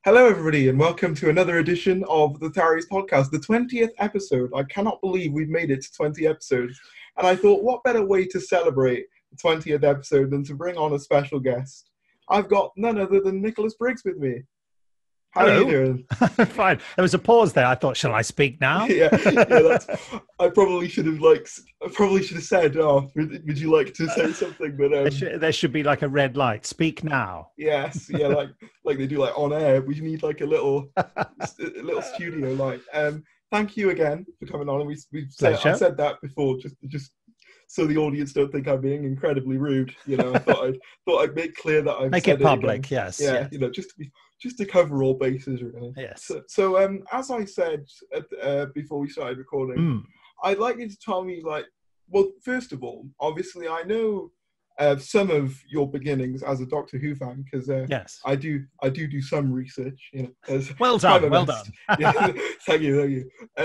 Hello, everybody, and welcome to another edition of the Tharries Podcast, the 20th episode. I cannot believe we've made it to 20 episodes. And I thought, what better way to celebrate the 20th episode than to bring on a special guest? I've got none other than Nick Briggs with me. How are you doing? Fine. There was a pause there. I thought, shall I speak now? I probably should have said, would you like to say something? But there should be like a red light. Speak now. Yes, yeah, like they do, like on air. We need like a little studio light. Thank you again for coming on. And I said that before, just so the audience don't think I'm being incredibly rude. You know, I thought I'd make clear that I've make said it public. Again. Yes. Yeah, you know, just to cover all bases, really. Yes. So as I said before we started recording, I'd like you to tell me, first of all, obviously I know some of your beginnings as a Doctor Who fan, because yes, I do some research. You know, well done. Yeah, thank you.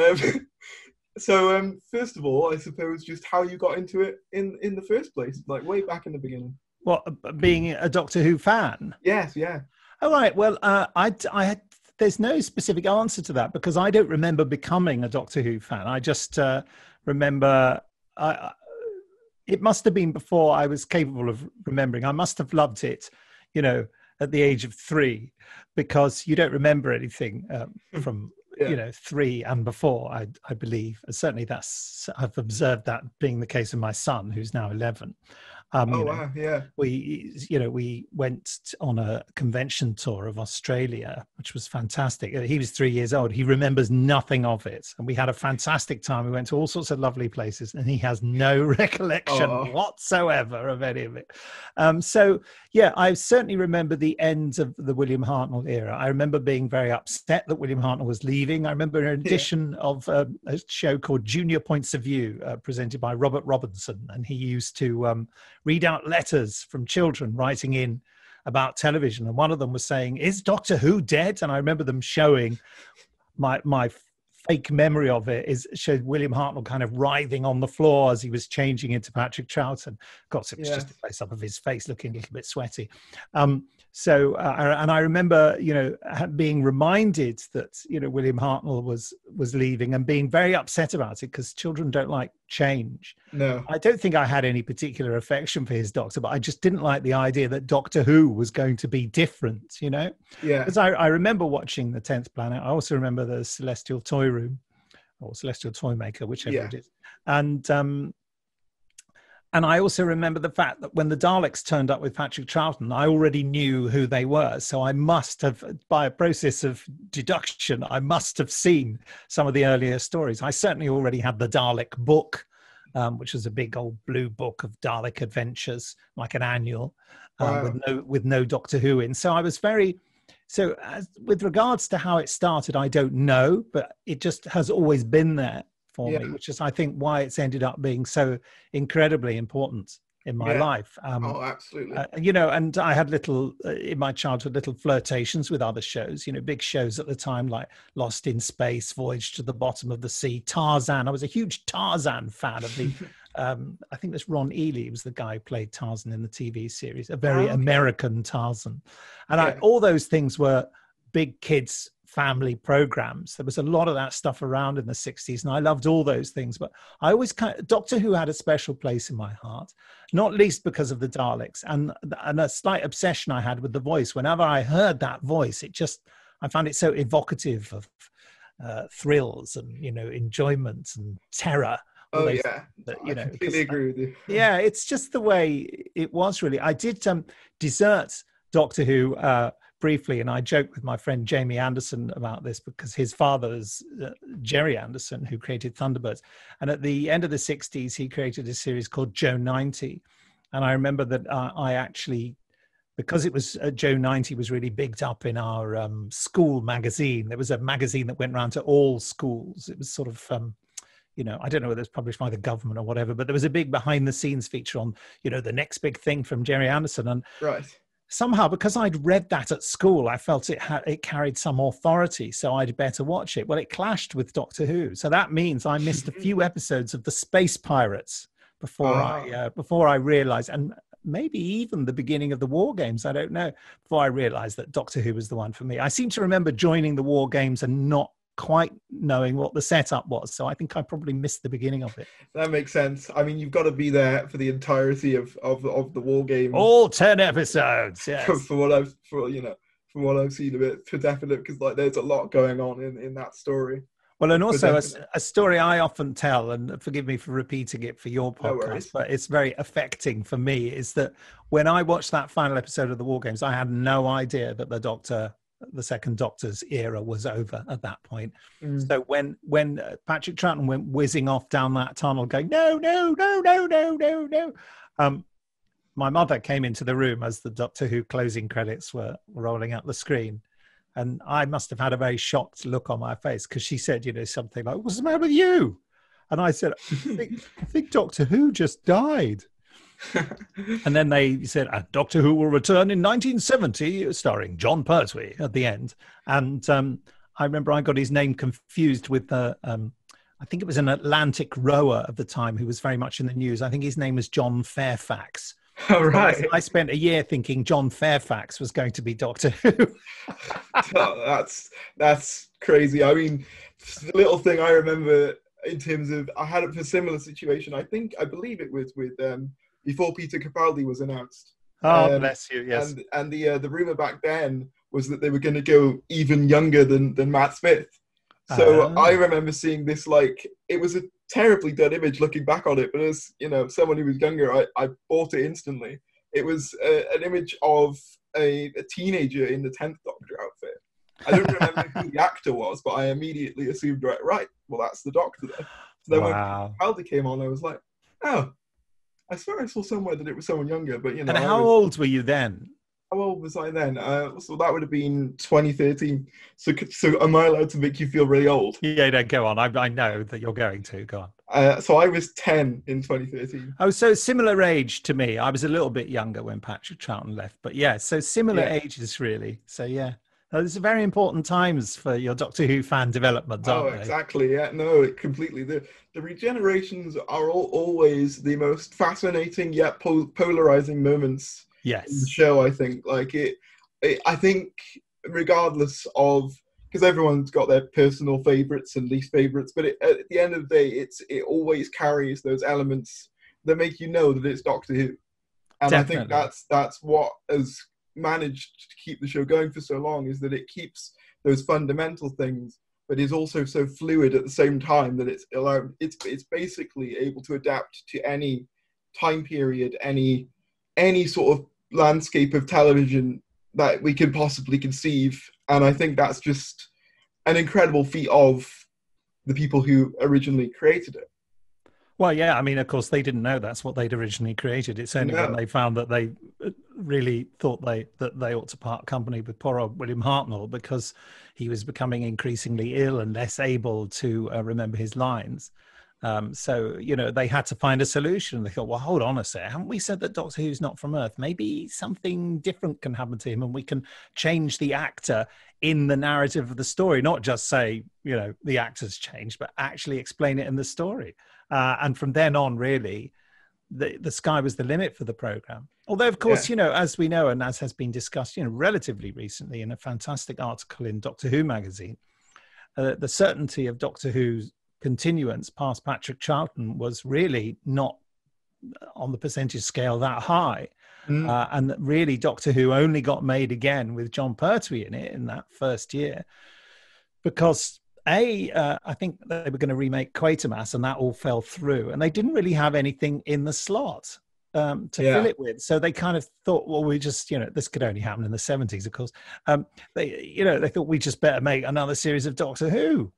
So first of all, I suppose just how you got into it in the first place, like way back in the beginning. What, being a Doctor Who fan? Yes, yeah. All right. Well, there's no specific answer to that because I don't remember becoming a Doctor Who fan. I just remember it must have been before I was capable of remembering. I must have loved it, you know, at the age of 3, because you don't remember anything from, yeah. you know, 3 and before, I believe. Certainly I've observed that being the case of my son, who's now 11. Wow, yeah. We went on a convention tour of Australia, which was fantastic. He was 3 years old. He remembers nothing of it. And we had a fantastic time. We went to all sorts of lovely places, and he has no recollection whatsoever of any of it. So, yeah, I certainly remember the end of the William Hartnell era. I remember being very upset that William Hartnell was leaving. I remember an edition of a show called Junior Points of View, presented by Robert Robinson. And he used to read out letters from children writing in about television, and one of them was saying, "Is Doctor Who dead?" And I remember them showing my fake memory of it showed William Hartnell kind of writhing on the floor as he was changing into Patrick Troughton. Of course, it was just a close up of his face looking a little bit sweaty. And I remember, you know, being reminded that, you know, William Hartnell was leaving and being very upset about it, because children don't like change. No. I don't think I had any particular affection for his Doctor, but I just didn't like the idea that Doctor Who was going to be different, you know? Yeah. Because I remember watching The 10th Planet. I also remember the Celestial Toy Room, or Celestial Toy Maker, whichever it is. And I also remember the fact that when the Daleks turned up with Patrick Troughton, I already knew who they were. So I must have, by a process of deduction, I must have seen some of the earlier stories. I certainly already had the Dalek book, which was a big old blue book of Dalek adventures, like an annual, with no Doctor Who in. So I was with regards to how it started, I don't know, but it just has always been there for me, which is, I think, why it's ended up being so incredibly important in my life. Absolutely. You know, and I had in my childhood, little flirtations with other shows, you know, big shows at the time, like Lost in Space, Voyage to the Bottom of the Sea, Tarzan. I was a huge Tarzan fan of the, I think this Ron Ely was the guy who played Tarzan in the TV series, a very American Tarzan. And all those things were big kids' family programs. There was a lot of that stuff around in the 60s, and I loved all those things. But I always Doctor Who had a special place in my heart, not least because of the Daleks and a slight obsession I had with the voice. Whenever I heard that voice, I found it so evocative of thrills and, you know, enjoyment and terror. I completely agree with you. Yeah, it's just the way it was, really. I did desert Doctor Who briefly, and I joked with my friend Jamie Anderson about this, because his father is Jerry Anderson, who created Thunderbirds, and at the end of the 60s he created a series called Joe 90, and I remember that I actually, because it was Joe 90 was really bigged up in our school magazine. There was a magazine that went around to all schools. It was sort of you know, I don't know whether it's published by the government or whatever, but there was a big behind the scenes feature on, you know, the next big thing from Jerry Anderson. And somehow, because I'd read that at school, I felt it carried some authority, so I'd better watch it. Well, it clashed with Doctor Who, so that means I missed a few episodes of the Space Pirates before I realized. And maybe even the beginning of the War Games, I don't know, before I realized that Doctor Who was the one for me. I seem to remember joining the War Games and not quite knowing what the setup was, so I think I probably missed the beginning of it. That makes sense. I mean, you've got to be there for the entirety of the War Games. All 10 episodes, yes. From what I've seen of it, for definite, because like there's a lot going on in that story. Well, and also a story I often tell, and forgive me for repeating it for your podcast, but it's very affecting for me, is that when I watched that final episode of the War Games, I had no idea that the second Doctor's era was over at that point. So when Patrick Troughton went whizzing off down that tunnel going, no, my mother came into the room as the Doctor Who closing credits were rolling out the screen. And I must have had a very shocked look on my face, because she said, something like, what's the matter with you? And I said, I think Doctor Who just died. And then they said, Doctor Who will return in 1970, starring John Pertwee at the end. And I remember I got his name confused with I think it was an Atlantic rower of the time who was very much in the news. I think his name was John Fairfax. Oh, right. I spent a year thinking John Fairfax was going to be Doctor Who. That's crazy. I mean, the little thing I remember in terms of, I had a similar situation. I believe it was with before Peter Capaldi was announced. Oh, bless you. Yes. And the rumor back then was that they were going to go even younger than Matt Smith. So I remember seeing this, like, it was a terribly dead image looking back on it, but as someone who was younger, I bought it instantly. It was an image of a teenager in the 10th Doctor outfit. I don't remember who the actor was, but I immediately assumed, right, well, that's the Doctor there. So then when Capaldi came on, I was like, oh, I swear I saw somewhere that it was someone younger, but And how old were you then? How old was I then? So that would have been 2013. So am I allowed to make you feel really old? Yeah, no, go on. I know that you're going to. Go on. So I was 10 in 2013. Oh, so similar age to me. I was a little bit younger when Patrick Troughton left. But yeah, so similar ages, really. So yeah. These are very important times for your Doctor Who fan development, aren't they? Exactly. Yeah, no, completely. The regenerations are always the most fascinating yet polarizing moments. Yes. In the show, I think. I think regardless of, because everyone's got their personal favorites and least favorites, but at the end of the day, it always carries those elements that make you know that it's Doctor Who. And definitely. I think that's what has managed to keep the show going for so long, is that it keeps those fundamental things, but is also so fluid at the same time that it's basically able to adapt to any time period, any sort of landscape of television that we could possibly conceive. And I think that's just an incredible feat of the people who originally created it. Well, yeah, I mean, of course, they didn't know that's what they'd originally created. It's only when they found that they really thought that they ought to part company with poor old William Hartnell, because he was becoming increasingly ill and less able to remember his lines. So, they had to find a solution. They thought, well, hold on a sec. Haven't we said that Doctor Who's not from Earth? Maybe something different can happen to him and we can change the actor in the narrative of the story, not just say, the actor's changed, but actually explain it in the story. And from then on, really, the sky was the limit for the program. Although, of course, as we know, and as has been discussed, relatively recently in a fantastic article in Doctor Who magazine, the certainty of Doctor Who's continuance past Patrick Troughton was really not on the percentage scale that high. And really Doctor Who only got made again with John Pertwee in it in that first year, because I think they were going to remake Quatermass and that all fell through, and they didn't really have anything in the slot to fill it with. So they kind of thought, well, we just, this could only happen in the 70s, of course. They thought we just better make another series of Doctor Who.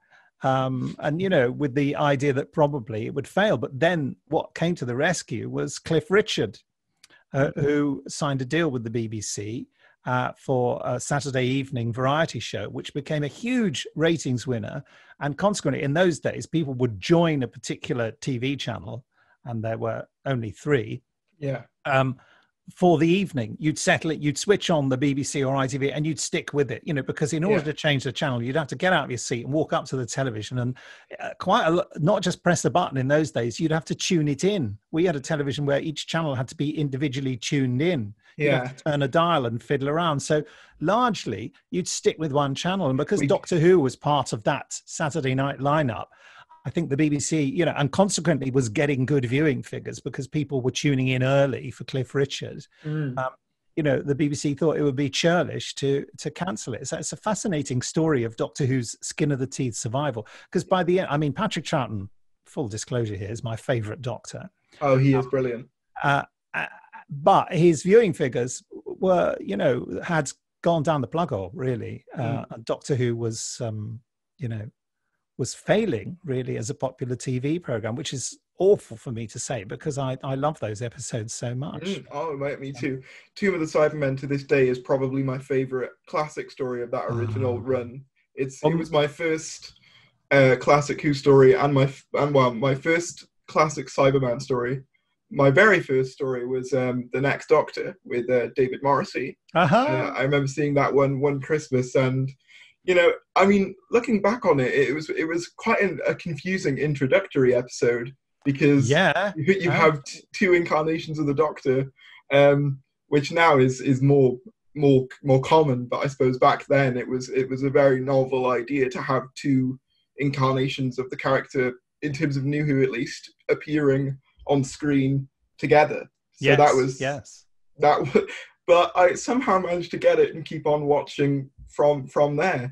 And, with the idea that probably it would fail. But then what came to the rescue was Cliff Richard, who signed a deal with the BBC for a Saturday evening variety show, which became a huge ratings winner. And consequently, in those days, people would join a particular TV channel, and there were only 3, for the evening. You'd settle it, you'd switch on the BBC or ITV and you'd stick with it, because in order to change the channel, you'd have to get out of your seat and walk up to the television and not just press a button in those days, you'd have to tune it in. We had a television where each channel had to be individually tuned in. You'd have to turn a dial and fiddle around. So largely you'd stick with one channel. And because Doctor Who was part of that Saturday night lineup, I think the BBC, and consequently was getting good viewing figures because people were tuning in early for Cliff Richard. The BBC thought it would be churlish to cancel it. So it's a fascinating story of Doctor Who's skin of the teeth survival. Because by the end, Patrick Troughton, full disclosure here, is my favourite Doctor. Oh, he is brilliant. But his viewing figures were, had gone down the plug hole, really. Doctor Who was, was failing really as a popular TV program, which is awful for me to say because I love those episodes so much. Oh, mate, me too. Tomb of the Cybermen to this day is probably my favourite classic story of that original run. It was my first classic Who story and my first classic Cyberman story. My very first story was The Next Doctor with David Morrissey. I remember seeing that one Christmas, and looking back on it, it was quite a confusing introductory episode because you have two incarnations of the Doctor, which now is more common. But I suppose back then it was a very novel idea to have two incarnations of the character, in terms of New Who at least, appearing on screen together. So but I somehow managed to get it and keep on watching from there.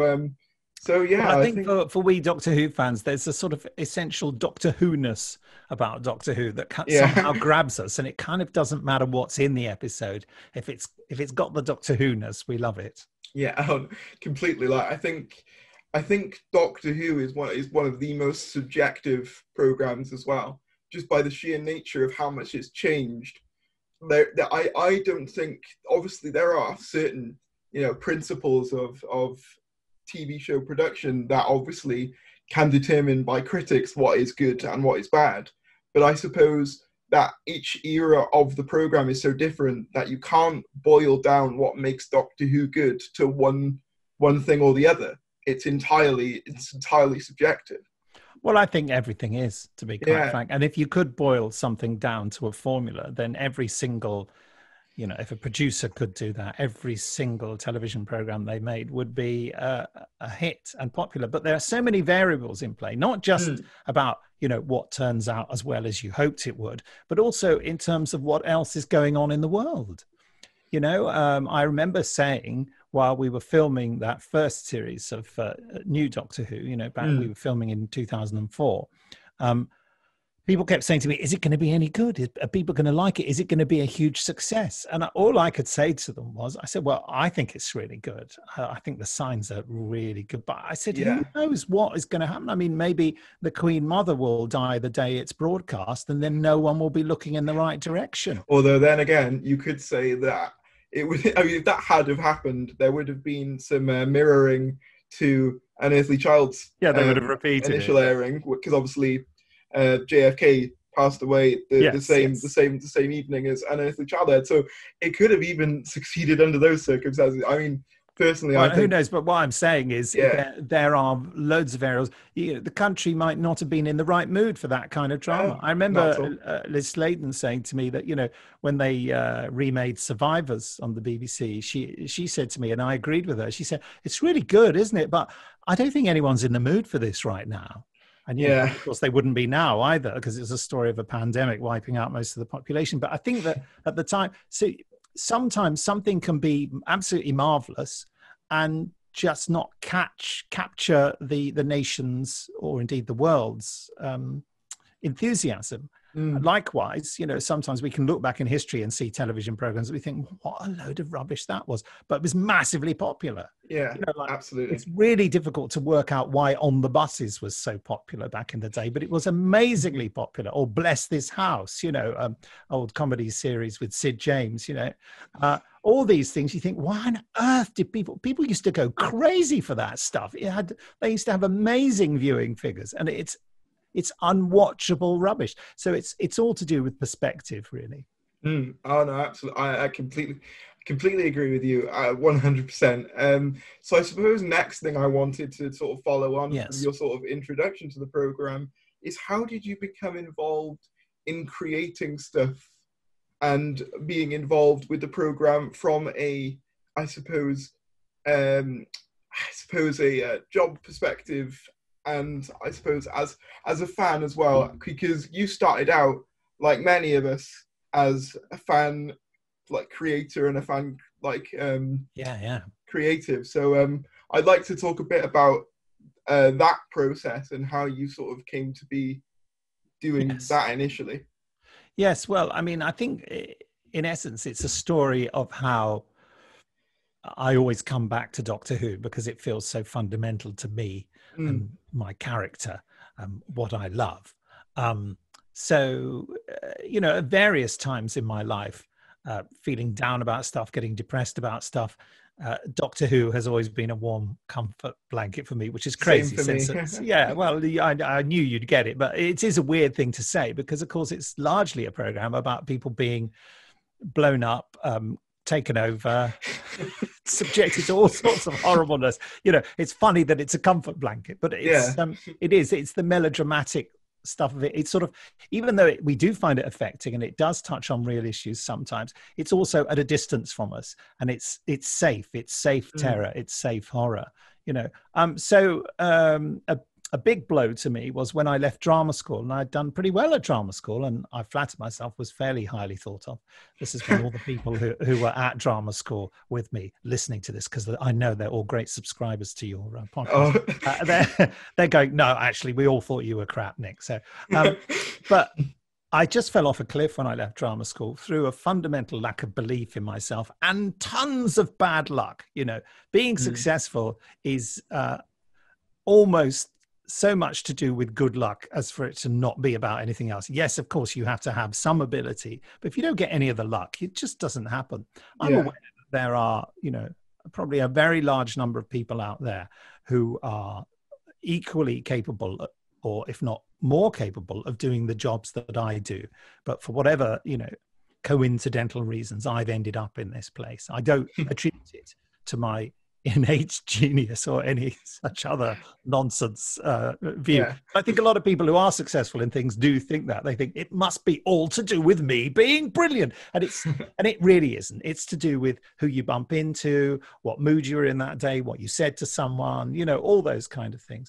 I think for we Doctor Who fans, there's a sort of essential Doctor Who-ness about Doctor Who that somehow grabs us, and it kind of doesn't matter what's in the episode. If it's got the Doctor Who-ness, we love it. Yeah, completely. Like I think Doctor Who is one of the most subjective programs as well, just by the sheer nature of how much it's changed. I don't think, obviously there are certain principles of TV show production that obviously can determine by critics what is good and what is bad. But I suppose that each era of the program is so different that you can't boil down what makes Doctor Who good to one thing or the other. It's entirely subjective. Well, I think everything is, to be quite frank. And if you could boil something down to a formula, then every single, if a producer could do that, every single television program they made would be a hit and popular. But there are so many variables in play, not just about, what turns out as well as you hoped it would, but also in terms of what else is going on in the world. I remember saying, while we were filming that first series of New Doctor Who, we were filming in 2004, people kept saying to me, is it going to be any good? Are people going to like it? Is it going to be a huge success? And all I could say to them was, I said, well, I think it's really good. I think the signs are really good. But I said, who knows what is going to happen? I mean, maybe the Queen Mother will die the day it's broadcast, and then no one will be looking in the right direction. Although then again, you could say that if that had have happened, there would have been some mirroring to Unearthly Child's they would have repeated initial airing, because obviously JFK passed away the same evening as Unearthly Child had. So it could have even succeeded under those circumstances. I mean, personally, I think, who knows? But what I'm saying is there are loads of variables. The country might not have been in the right mood for that kind of drama. I remember Liz Sladen saying to me that, when they remade Survivors on the BBC, she said to me, and I agreed with her, she said, it's really good, isn't it? But I don't think anyone's in the mood for this right now. And of course, they wouldn't be now either, because it's a story of a pandemic wiping out most of the population. But I think that at the time, sometimes something can be absolutely marvelous and just not capture the nation's, or indeed the world's, enthusiasm. Likewise, sometimes we can look back in history and see television programs and we think, what a load of rubbish that was, but it was massively popular. Absolutely. It's really difficult to work out why On the Buses was so popular back in the day, but it was amazingly popular. Or Bless This House, old comedy series with Sid James, all these things. You think, why on earth did people used to go crazy for that stuff? They used to have amazing viewing figures, and it's unwatchable rubbish. So it's all to do with perspective, really. Oh no, absolutely. I completely agree with you. 100%. So I suppose next thing I wanted to sort of follow on from Yes. your sort of introduction to the program is how did you become involved in creating stuff and being involved with the program from a, I suppose, a job perspective, and I suppose as a fan as well, because you started out like many of us as a fan, like creator, and a fan like Yeah. creative. So I'd like to talk a bit about that process and how you sort of came to be doing Yes. that initially. Yes. Well, I mean, I think in essence, it's a story of how I always come back to Doctor Who because it feels so fundamental to me Mm, and my character, what I love. Um, so, at various times in my life, feeling down about stuff, getting depressed about stuff, Doctor Who has always been a warm comfort blanket for me, which is same crazy for me. since yeah, well, I knew you'd get it, but it is a weird thing to say because, of course, it's largely a program about people being blown up, taken over, subjected to all sorts of horribleness. It's funny that it's a comfort blanket, but Yeah. it's the melodramatic stuff of it. It's sort of, even though we do find it affecting and it does touch on real issues sometimes, it's also at a distance from us, and it's safe Mm, terror, it's safe horror. A big blow to me was when I left drama school, and I'd done pretty well at drama school, and I flattered myself was fairly highly thought of. This is when all the people who were at drama school with me listening to this, because I know they're all great subscribers to your podcast. oh. They're going, no, actually, we all thought you were crap, Nick. So, but I just fell off a cliff when I left drama school through a fundamental lack of belief in myself and tons of bad luck. Being Mm, successful is almost so much to do with good luck as for it to not be about anything else. Yes, of course, you have to have some ability, but if you don't get any of the luck, it just doesn't happen. I'm yeah. aware that there are, probably a very large number of people out there who are equally capable, or if not more capable, of doing the jobs that I do. But for whatever, coincidental reasons, I've ended up in this place. I don't attribute it to my innate genius or any such other nonsense view. Yeah. I think a lot of people who are successful in things do think that. They think it must be all to do with me being brilliant. And it really isn't. It's to do with who you bump into, what mood you were in that day, what you said to someone, all those kind of things.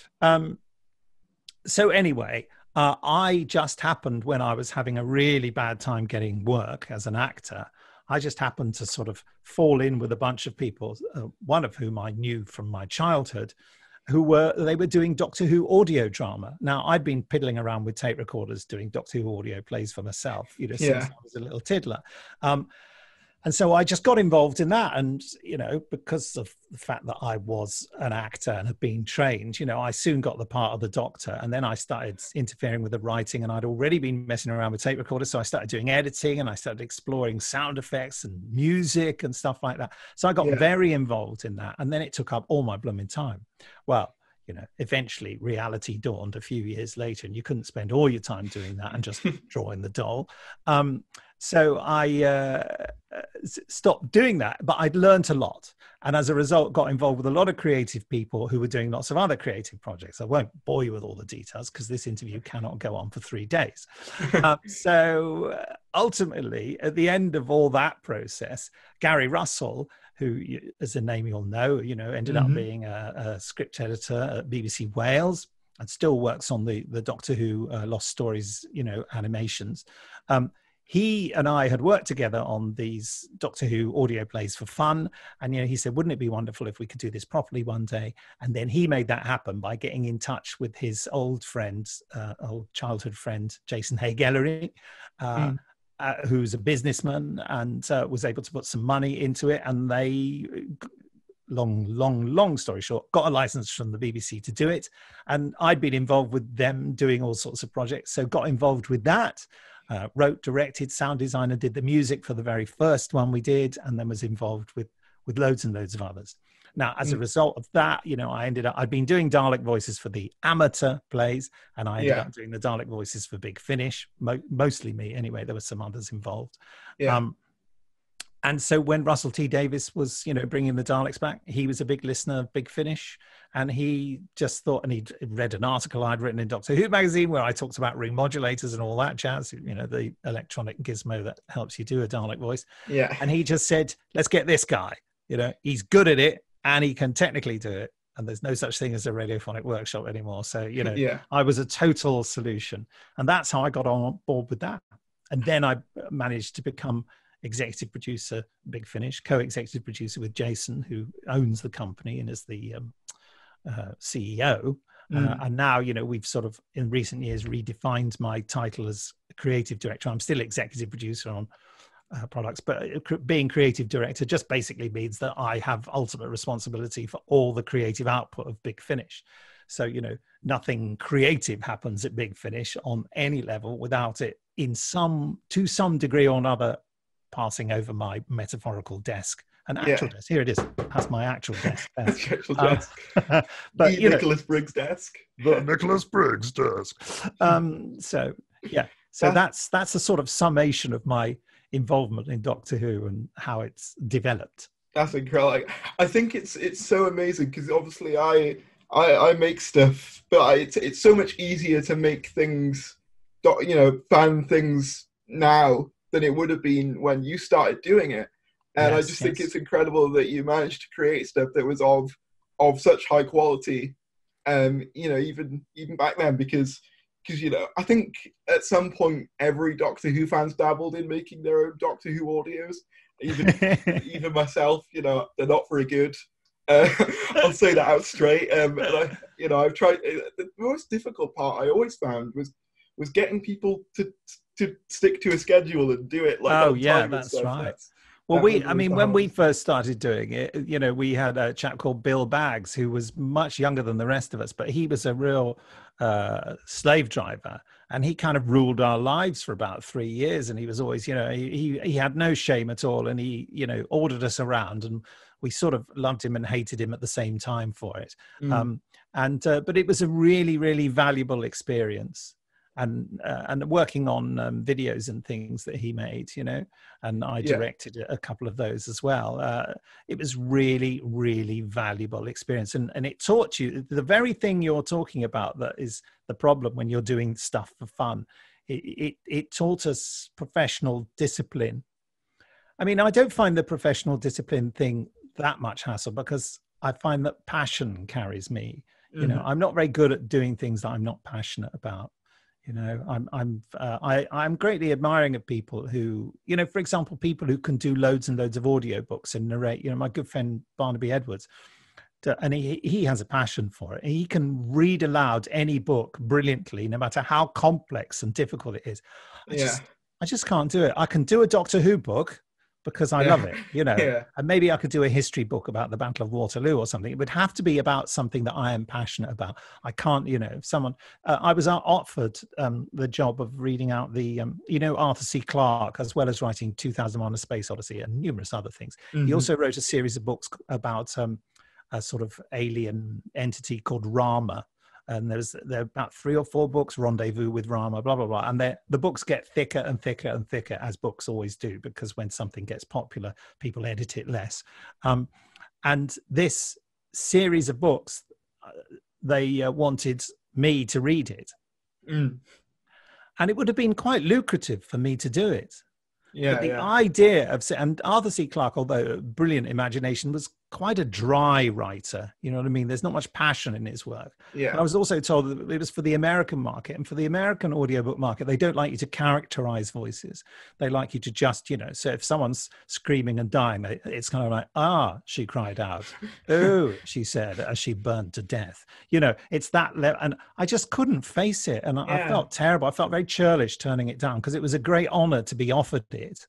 So anyway, I just happened, when I was having a really bad time getting work as an actor, I just happened to sort of fall in with a bunch of people, one of whom I knew from my childhood, they were doing Doctor Who audio drama. Now, I'd been piddling around with tape recorders doing Doctor Who audio plays for myself, since Yeah. I was a little tiddler. And so I just got involved in that. And, because of the fact that I was an actor and had been trained, I soon got the part of the Doctor. And then I started interfering with the writing, and I'd already been messing around with tape recorders. So I started doing editing, and I started exploring sound effects and music and stuff like that. So I got Yeah. very involved in that. And then it took up all my blooming time. Well, eventually reality dawned a few years later, and you couldn't spend all your time doing that and just drawing the doll. So I stopped doing that, but I'd learned a lot. And as a result, got involved with a lot of creative people who were doing lots of other creative projects. I won't bore you with all the details because this interview cannot go on for 3 days. So ultimately, at the end of all that process, Gary Russell, who is a name you'll know, ended up being a script editor at BBC Wales and still works on the Doctor Who Lost Stories, animations. He and I had worked together on these Doctor Who audio plays for fun. And, he said, wouldn't it be wonderful if we could do this properly one day? And then he made that happen by getting in touch with his old childhood friend, Jason Hay-Gellery, who's a businessman, and was able to put some money into it. And they, long story short, got a license from the BBC to do it. And I'd been involved with them doing all sorts of projects. So got involved with that. Wrote, directed, sound designer, did the music for the very first one we did, and then was involved with loads and loads of others. Now, as a result of that, you know, I'd been doing Dalek voices for the amateur plays, and I ended up doing the Dalek voices for Big Finish, mostly me anyway. There were some others involved. And so when Russell T Davies was, you know, bringing the Daleks back, he was a big listener of Big Finish, and he just thought, and he'd read an article I'd written in Doctor Who magazine where I talked about ring modulators and all that jazz, you know, the electronic gizmo that helps you do a Dalek voice. Yeah. And he just said, let's get this guy, you know, he's good at it and he can technically do it. And there's no such thing as a radiophonic workshop anymore. So, you know, I was a total solution. And that's how I got on board with that. And then I managed to become executive producer, Big Finish, co-executive producer with Jason, who owns the company and is the CEO. And now, you know, we've sort of in recent years redefined my title as creative director. I'm still executive producer on products, but being creative director just basically means that I have ultimate responsibility for all the creative output of Big Finish. So, you know, nothing creative happens at Big Finish on any level without it to some degree or another passing over my metaphorical desk, an actual desk. Here it is. That's my actual desk. Actual desk. But the Nicholas Briggs desk. The Nicholas Briggs desk. So that's a sort of summation of my involvement in Doctor Who and how it's developed. That's incredible. I think it's so amazing because obviously I make stuff, but it's so much easier to make things, you know, fan things now than it would have been when you started doing it. And I just think it's incredible that you managed to create stuff that was of such high quality, you know, even back then, because you know, I think at some point every Doctor Who fan's dabbled in making their own Doctor Who audios. Even myself, you know, they're not very good. I'll say that out straight. And I've tried. The most difficult part I always found was getting people to stick to a schedule and do it like that's right. Well, when we first started doing it, you know, we had a chap called Bill Baggs who was much younger than the rest of us, but he was a real slave driver, and he kind of ruled our lives for about 3 years. And he was always, you know, he had no shame at all, and he, you know, ordered us around, and we sort of loved him and hated him at the same time for it. But it was a really, really valuable experience. And working on videos and things that he made, you know, and I directed a couple of those as well. It was really, really valuable experience. And it taught you the very thing you're talking about that is the problem when you're doing stuff for fun. It taught us professional discipline. I mean, I don't find the professional discipline thing that much hassle because I find that passion carries me. You know, I'm not very good at doing things that I'm not passionate about. You know, I'm greatly admiring of people who, you know, for example, people who can do loads and loads of audiobooks and narrate. You know, my good friend Barnaby Edwards, and he has a passion for it. He can read aloud any book brilliantly, no matter how complex and difficult it is. I just can't do it. I can do a Doctor Who book because I love it, you know, and maybe I could do a history book about the Battle of Waterloo or something. It would have to be about something that I am passionate about. I can't, you know, if someone, I was offered the job of reading out the, you know, Arthur C. Clarke, as well as writing 2001: A Space Odyssey and numerous other things. He also wrote a series of books about a sort of alien entity called Rama. And there are about 3 or 4 books, Rendezvous with Rama, blah, blah, blah. And the books get thicker and thicker and thicker, as books always do, because when something gets popular, people edit it less. And this series of books, they wanted me to read it. And it would have been quite lucrative for me to do it. But the idea of, and Arthur C. Clarke, although a brilliant imagination, was quite a dry writer. You know what I mean? There's not much passion in his work. But I was also told that it was for the American market, and for the American audiobook market, they don't like you to characterize voices. They like you to just, you know, so if someone's screaming and dying, it's kind of like, she cried out. Oh, she said, as she burned to death. You know, it's that level. And I just couldn't face it. And I felt terrible. I felt very churlish turning it down because it was a great honor to be offered it.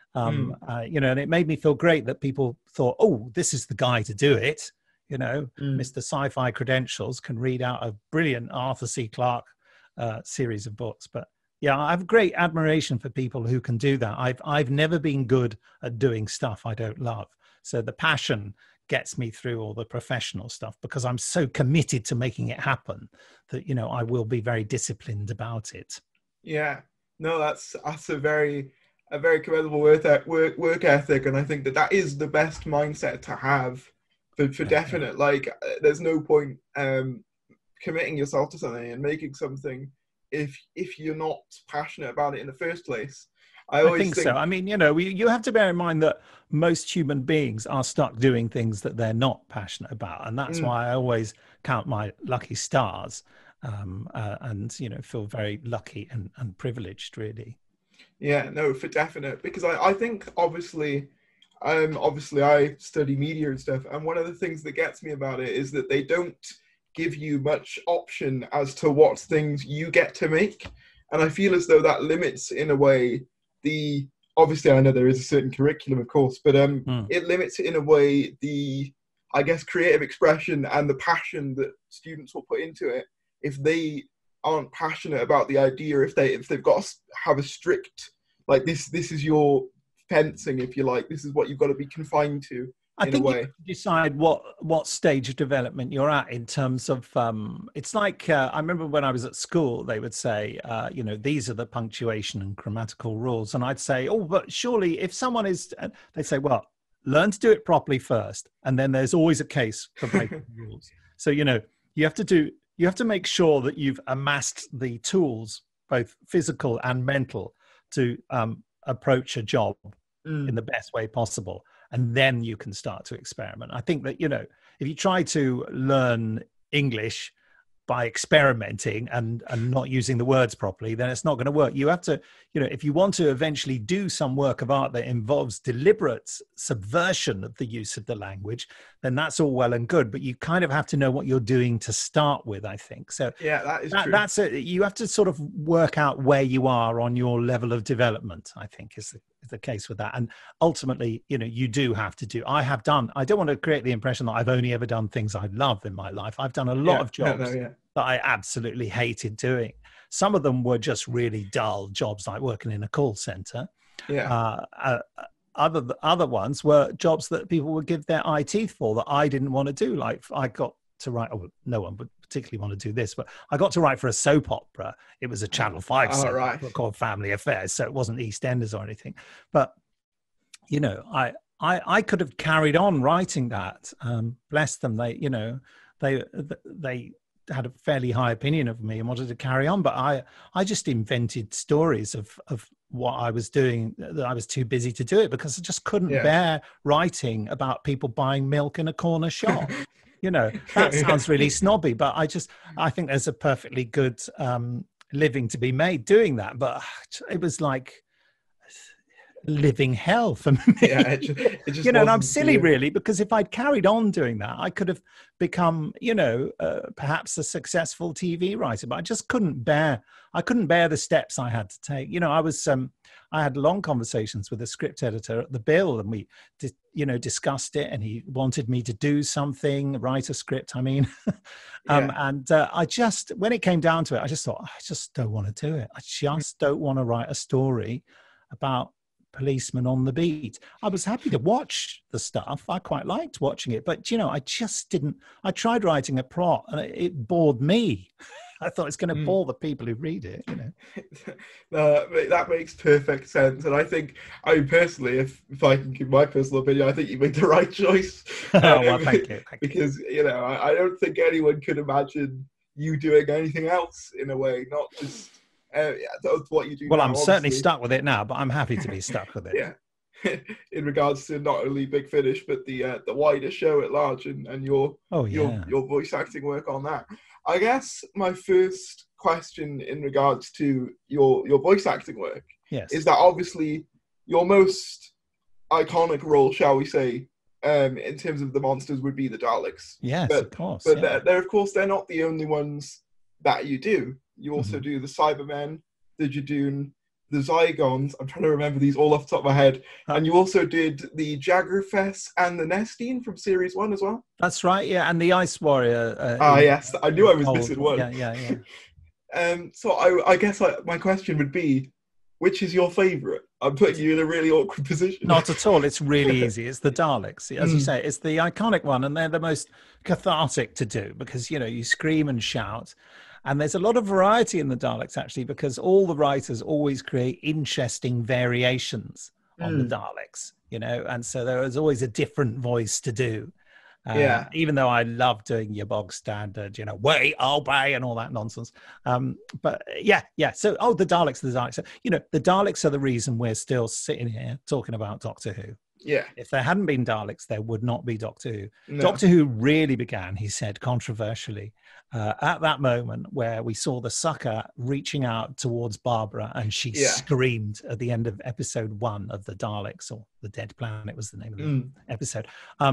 You know, and it made me feel great that people thought, oh, this is the guy to do it. You know, Mr. Sci-Fi Credentials can read out a brilliant Arthur C. Clarke series of books. But yeah, I have great admiration for people who can do that. I've never been good at doing stuff I don't love. So the passion gets me through all the professional stuff, because I'm so committed to making it happen that, you know, I will be very disciplined about it. Yeah, no, that's a very commendable work ethic, and I think that is the best mindset to have for definite. Like, there's no point committing yourself to something and making something if you're not passionate about it in the first place. I think so. I mean, you know, you have to bear in mind that most human beings are stuck doing things that they're not passionate about, and that's why I always count my lucky stars, and, you know, feel very lucky and privileged, really. Yeah, no, for definite, because I think obviously I study media and stuff, and one of the things that gets me about it is that they don't give you much option as to what things you get to make, and I feel as though that limits, in a way, obviously I know there is a certain curriculum, of course, but it limits in a way the, I guess, creative expression and the passion that students will put into it. If they aren't passionate about the idea, if they've got to have a strict, like, this is your fencing, if you like, this is what you've got to be confined to. I think you decide what stage of development you're at in terms of, it's like, I remember when I was at school, they would say, you know, these are the punctuation and grammatical rules. And I'd say, oh, but surely if someone is, they'd say, well, learn to do it properly first. And then there's always a case for breaking the rules. So, you know, you have to make sure that you've amassed the tools, both physical and mental, to approach a job in the best way possible. And then you can start to experiment. I think that, you know, if you try to learn English by experimenting and not using the words properly, then it's not going to work. You have to, you know, if you want to eventually do some work of art that involves deliberate subversion of the use of the language, then that's all well and good. But you kind of have to know what you're doing to start with, I think. So yeah, that is true. You have to sort of work out where you are on your level of development, I think, is the case with that. And ultimately, you know, you do have to do, I don't want to create the impression that I've only ever done things I love in my life. I've done a lot of jobs that I absolutely hated doing. Some of them were just really dull jobs, like working in a call center. Other ones were jobs that people would give their eye teeth for that I didn't want to do. Like, I got to write, no one would particularly want to do this, but I got to write for a soap opera. It was a Channel 5 soap opera called Family Affairs, so it wasn't EastEnders or anything. But, you know, I could have carried on writing that. Bless them, they had a fairly high opinion of me and wanted to carry on, but I just invented stories of what I was doing, that I was too busy to do it, because I just couldn't bear writing about people buying milk in a corner shop. You know, that sounds really snobby, but I think there's a perfectly good living to be made doing that. But it was like living hell for me. Yeah, it just you know, and I'm silly really, because if I'd carried on doing that, I could have become, you know, perhaps a successful TV writer, but I just couldn't bear the steps I had to take. You know, I had long conversations with the script editor at the Bill, and we discussed it, and he wanted me to do something, write a script, I mean. And I just, when it came down to it, I just thought, I just don't want to do it. I just don't want to write a story about policemen on the beat. I was happy to watch the stuff. I quite liked watching it, but, you know, I just didn't. I tried writing a plot and it bored me. I thought it's going to bore the people who read it, you know. That makes perfect sense. And I think, I mean, personally, if I can give my personal opinion, I think you made the right choice. Well, thank you. Because, you know, I don't think anyone could imagine you doing anything else, in a way, not just that's what you do. Well, now, I'm certainly stuck with it now, but I'm happy to be stuck with it. Yeah. In regards to not only Big Finish, but the wider show at large, and your voice acting work on that. I guess my first question in regards to your voice acting work is that obviously your most iconic role, shall we say, in terms of the monsters, would be the Daleks. Yes, of course. But they're not the only ones that you do. You also do the Cybermen, the Jadoon, the Zygons. I'm trying to remember these all off the top of my head. And you also did the Jaggerfest and the Nestine from Series 1 as well. That's right, yeah. And the Ice Warrior. Yes. I knew I was missing one. Yeah. So I guess my question would be, which is your favourite? I'm putting you in a really awkward position. Not at all. It's really easy. It's the Daleks. As you say, it's the iconic one, and they're the most cathartic to do because, you scream and shout. And there's a lot of variety in the Daleks, actually, because all the writers always create interesting variations on the Daleks, and so there is always a different voice to do. Even though I love doing your bog standard, wait, obey and all that nonsense. But so, the Daleks. So, the Daleks are the reason we're still sitting here talking about Doctor Who. Yeah. If there hadn't been Daleks, there would not be Doctor Who. No. Doctor Who really began, he said, controversially, at that moment where we saw the sucker reaching out towards Barbara and she screamed at the end of episode 1 of the Daleks, or The Dead Planet was the name of the episode.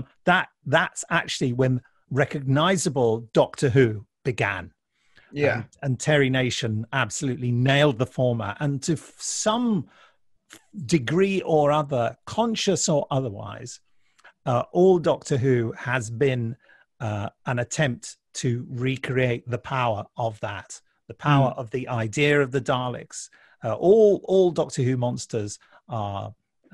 That's actually when recognizable Doctor Who began. Yeah. And Terry Nation absolutely nailed the format. And to some degree or other, conscious or otherwise, all Doctor Who has been an attempt to recreate the power of that, the power of the idea of the Daleks. All Doctor Who monsters are,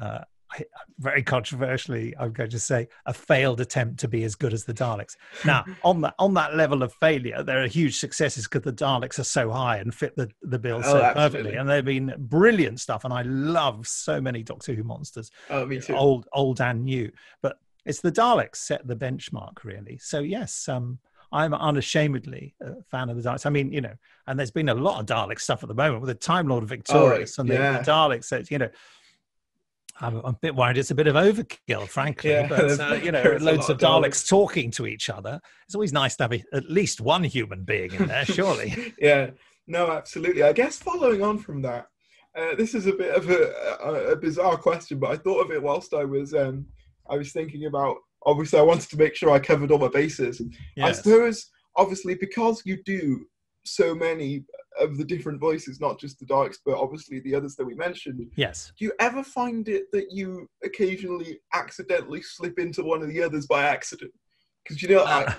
very controversially, I'm going to say, a failed attempt to be as good as the Daleks. Now, on that level of failure, there are huge successes because the Daleks are so high and fit the bill so perfectly, and they've been brilliant stuff. And I love so many Doctor Who monsters, me too. old and new. But it's the Daleks set the benchmark, really. So yes, I'm unashamedly a fan of the Daleks. I mean, and there's been a lot of Dalek stuff at the moment with the Time Lord Victorious and the Daleks. So, I'm a bit worried it's a bit of overkill, frankly. But, loads of Daleks talking to each other. It's always nice to have at least one human being in there, surely. Yeah, no, absolutely. I guess following on from that, this is a bit of a bizarre question, but I thought of it whilst I was thinking about, obviously I wanted to make sure I covered all my bases. Yes. I suppose, obviously, because you do so many of the different voices, not just the Daleks, but obviously the others that we mentioned. Yes. Do you ever find it that you occasionally accidentally slip into one of the others by accident? Because is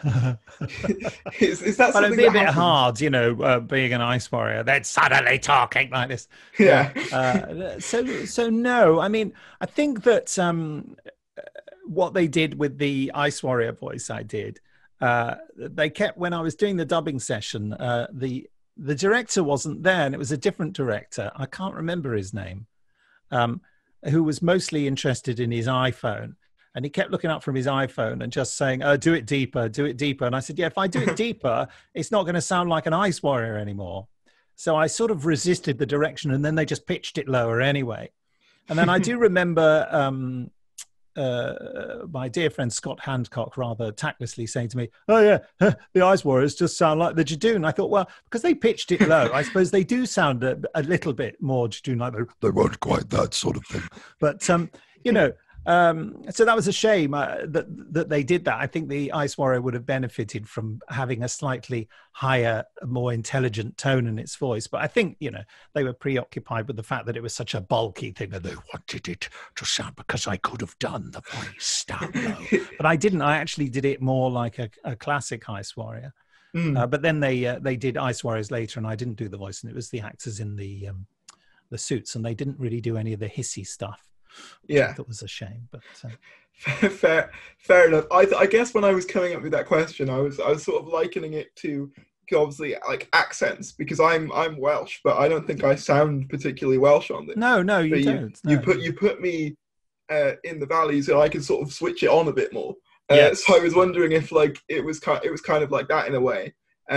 that something it'd be a bit hard, being an ice warrior, then suddenly talking like this. Yeah. So no, I mean, I think that what they did with the ice warrior voice, I did. They kept, when I was doing the dubbing session, the director wasn't there, and it was a different director. I can't remember his name, who was mostly interested in his iPhone. And he kept looking up from his iPhone and just saying, do it deeper, do it deeper. And I said, if I do it deeper, it's not going to sound like an ice warrior anymore. So I sort of resisted the direction, and then they just pitched it lower anyway. And then I do remember my dear friend Scott Handcock rather tactlessly saying to me, the Ice Warriors just sound like the Jadoon. I thought, well, because they pitched it low, I suppose they do sound a little bit more Jadoon, like they weren't quite that sort of thing. But, so that was a shame that they did that. I think the Ice Warrior would have benefited from having a slightly higher, more intelligent tone in its voice. But I think, they were preoccupied with the fact that it was such a bulky thing, and they wanted it to sound, because I could have done the voice down low. But I didn't. I actually did it more like a classic Ice Warrior. But then they did Ice Warriors later, and I didn't do the voice, and it was the actors in the suits, and they didn't really do any of the hissy stuff. Yeah, that was a shame, but fair enough. I guess when I was coming up with that question, I was sort of likening it to obviously like accents, because I'm Welsh, but I don't think I sound particularly Welsh on this. No, you don't. You put me in the valleys, and I can sort of switch it on a bit more. Yes. So I was wondering if it was kind of like that in a way.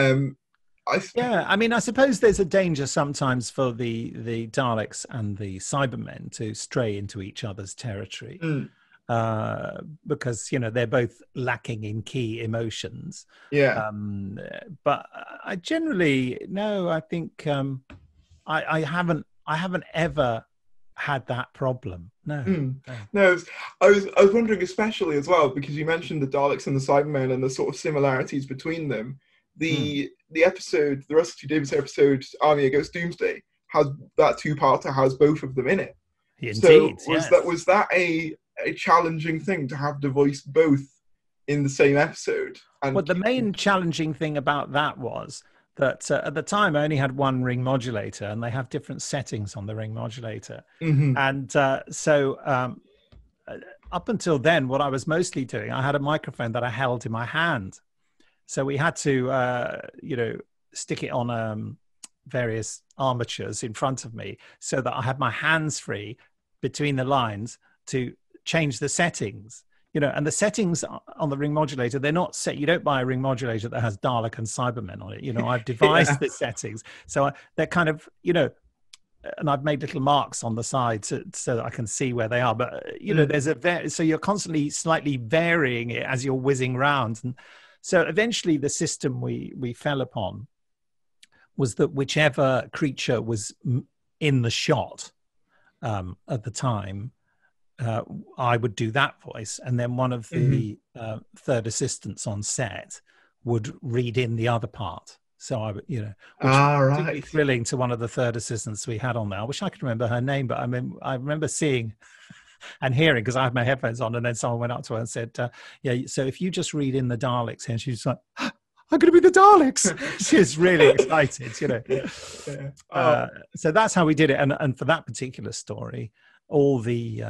I mean, I suppose there's a danger sometimes for the Daleks and the Cybermen to stray into each other's territory, because they're both lacking in key emotions. Yeah. But I generally I think I haven't ever had that problem. No. No. I was wondering, especially as well, because you mentioned the Daleks and the Cybermen and the sort of similarities between them. The episode, the Russell T Davies episode, Army Against Doomsday, has that two-parter, has both of them in it. Indeed, so was that a challenging thing to have to voice both in the same episode? And the main challenging thing about that was that at the time I only had one ring modulator, and they have different settings on the ring modulator. Mm-hmm. And up until then, what I was mostly doing, I had a microphone that I held in my hand. So we had to, stick it on various armatures in front of me so that I had my hands free between the lines to change the settings. And the settings on the ring modulator, they're not set. You don't buy a ring modulator that has Dalek and Cybermen on it. I've devised the settings. So they're kind of, and I've made little marks on the side so that I can see where they are. But, there's so you're constantly slightly varying it as you're whizzing round. And so eventually the system we fell upon was that whichever creature was in the shot at the time, I would do that voice, and then one of the third assistants on set would read in the other part. So I would, which was particularly thrilling to one of the third assistants we had on there. I wish I could remember her name, but I remember seeing and hearing, because I had my headphones on, and then someone went up to her and said, so if you just read in the Daleks here, and she's like, I'm going to be the Daleks. She's really excited, So that's how we did it. And for that particular story, all the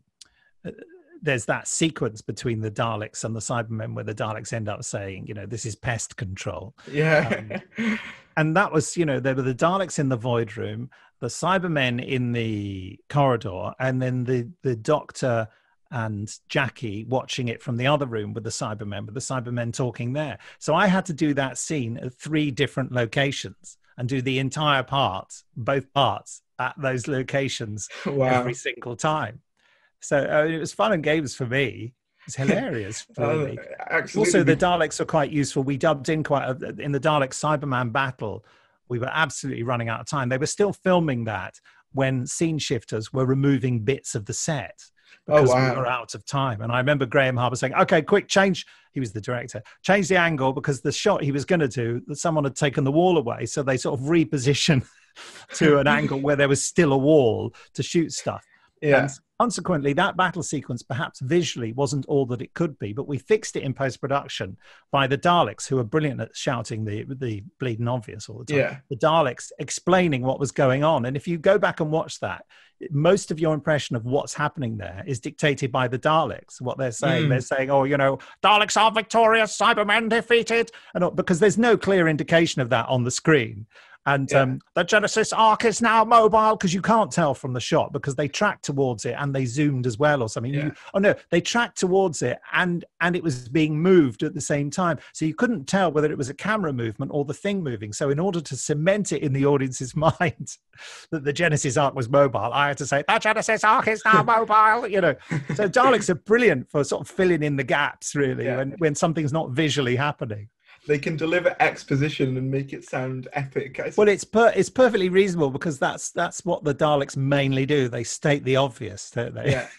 there's that sequence between the Daleks and the Cybermen where the Daleks end up saying, this is pest control. Yeah. And that was, there were the Daleks in the void room, the Cybermen in the corridor, and then the Doctor and Jackie watching it from the other room with the Cybermen talking there. So I had to do that scene at 3 different locations and do the entire part, both parts, at those locations every single time. So it was fun and games for me. It's hilarious for me. Also, the Daleks are quite useful. We dubbed in in the Dalek Cyberman battle. We were absolutely running out of time. They were still filming that when scene shifters were removing bits of the set because we were out of time. And I remember Graham Harper saying, okay, quick, change. He was the director. Change the angle, because the shot he was going to do, that someone had taken the wall away. So they sort of repositioned to an angle where there was still a wall to shoot stuff. Yeah. And consequently, that battle sequence perhaps visually wasn't all that it could be, but we fixed it in post-production by the Daleks, who are brilliant at shouting the bleeding obvious all the time. Yeah. The Daleks explaining what was going on. And if you go back and watch that, most of your impression of what's happening there is dictated by the Daleks, what they're saying. They're saying, Daleks are victorious, Cybermen defeated, and because there's no clear indication of that on the screen. And the Genesis Ark is now mobile, because you can't tell from the shot because they tracked towards it and they zoomed as well or something. Yeah. They tracked towards it and it was being moved at the same time. So you couldn't tell whether it was a camera movement or the thing moving. So in order to cement it in the audience's mind that the Genesis Ark was mobile, I had to say, the Genesis Ark is now mobile, So Daleks are brilliant for sort of filling in the gaps, really, when something's not visually happening. They can deliver exposition and make it sound epic. Well, it's perfectly reasonable, because that's what the Daleks mainly do. They state the obvious, don't they? Yeah,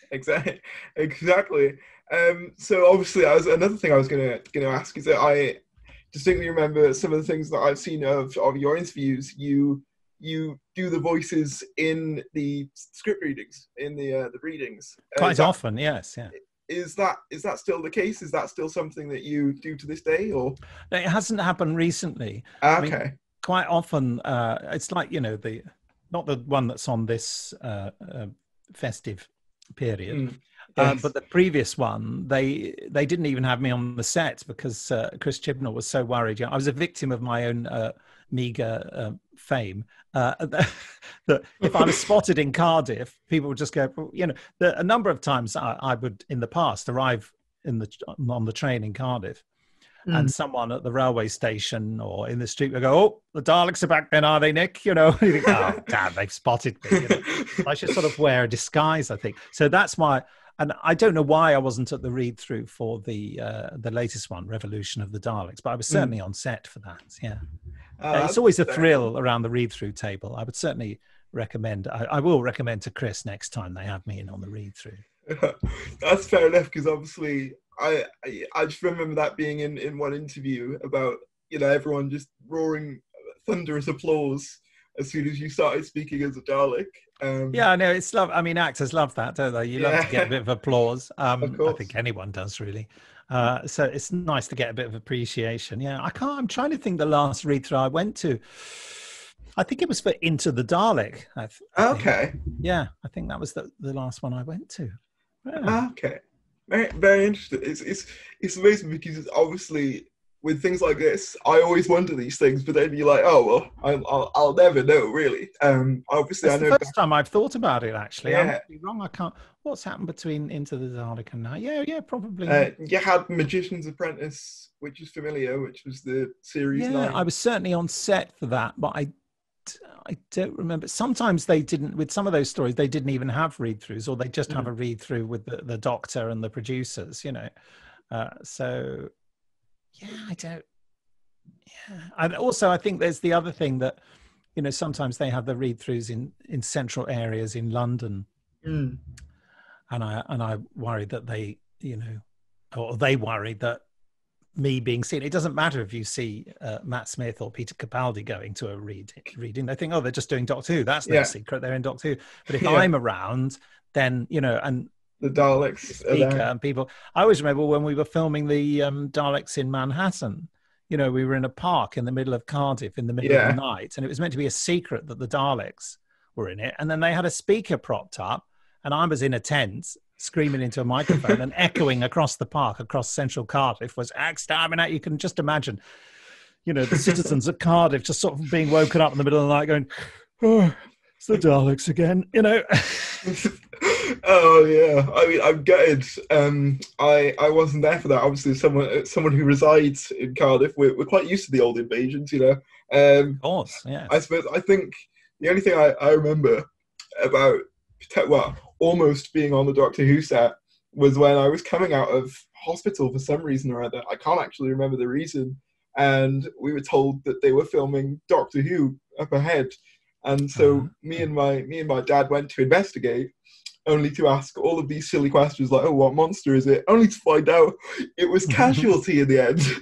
exactly. So obviously, another thing I was going to ask is that I distinctly remember some of the things that I've seen of your interviews. You do the voices in the script readings, in the readings. Quite often, yes, yeah. Is that still the case? Is that still something that you do to this day, or? It hasn't happened recently. Okay. I mean, quite often, it's like not the one that's on this festive period, yes. but the previous one, they didn't even have me on the set because Chris Chibnall was so worried. I was a victim of my own meager fame. That if I was spotted in Cardiff, people would just go, a number of times I would in the past arrive on the train in Cardiff, and someone at the railway station or in the street would go, "Oh, the Daleks are back then, are they, Nick?" You think, oh, damn, they've spotted me. I should sort of wear a disguise, I think. So that's why. And I don't know why I wasn't at the read-through for the latest one, Revolution of the Daleks, but I was certainly on set for that. Yeah. It's always a thrill around the read-through table. I would certainly recommend. I will recommend to Chris next time they have me in on the read-through. That's fair enough, because obviously I just remember that being in one interview about everyone just roaring thunderous applause as soon as you started speaking as a Dalek. I know, it's love. I mean, actors love that, don't they? You love to get a bit of applause. Of course. I think anyone does, really. So it's nice to get a bit of appreciation. Yeah, I'm trying to think the last read through I went to. I think it was for Into the Dalek. I think. Okay. Yeah, I think that was the last one I went to. Yeah. Okay. Very, very interesting. It's amazing because obviously with things like this, I always wonder these things, but then you're like, oh well, I'll never know really. Obviously, That's I know. The first time I've thought about it. Actually, I Yeah. might be wrong. I can't. What's happened between Into the Dalek and now? Yeah, probably. You had Magician's Apprentice, which is familiar, which was the series 9. I was certainly on set for that, but I don't remember. Sometimes they didn't, with some of those stories, they didn't even have read-throughs, or they just have a read-through with the doctor and the producers, So, yeah, I don't. Yeah. And also, I think there's the other thing that, sometimes they have the read-throughs in central areas in London. And I worry that they, or they worry that me being seen, it doesn't matter if you see Matt Smith or Peter Capaldi going to a reading. They think, oh, they're just doing Doctor Who. That's no secret. They're in Doctor Who. But if I'm around, then, and the Daleks speaker and people. I always remember when we were filming the Daleks in Manhattan, we were in a park in the middle of Cardiff in the middle of the night, and it was meant to be a secret that the Daleks were in it. And then they had a speaker propped up, and I was in a tent screaming into a microphone and echoing across the park, across central Cardiff, was exterminate. You can just imagine, the citizens of Cardiff just sort of being woken up in the middle of the night going, oh, it's the Daleks again, Oh yeah, I mean, I'm gutted. I wasn't there for that. Obviously, someone who resides in Cardiff, we're quite used to the old invasions, Of course, yeah. I think the only thing I remember about, almost being on the Doctor Who set was when I was coming out of hospital for some reason or other. I can't actually remember the reason, and we were told that they were filming Doctor Who up ahead, and so me and my dad went to investigate, only to ask all of these silly questions like, oh, what monster is it? Only to find out it was Casualty in the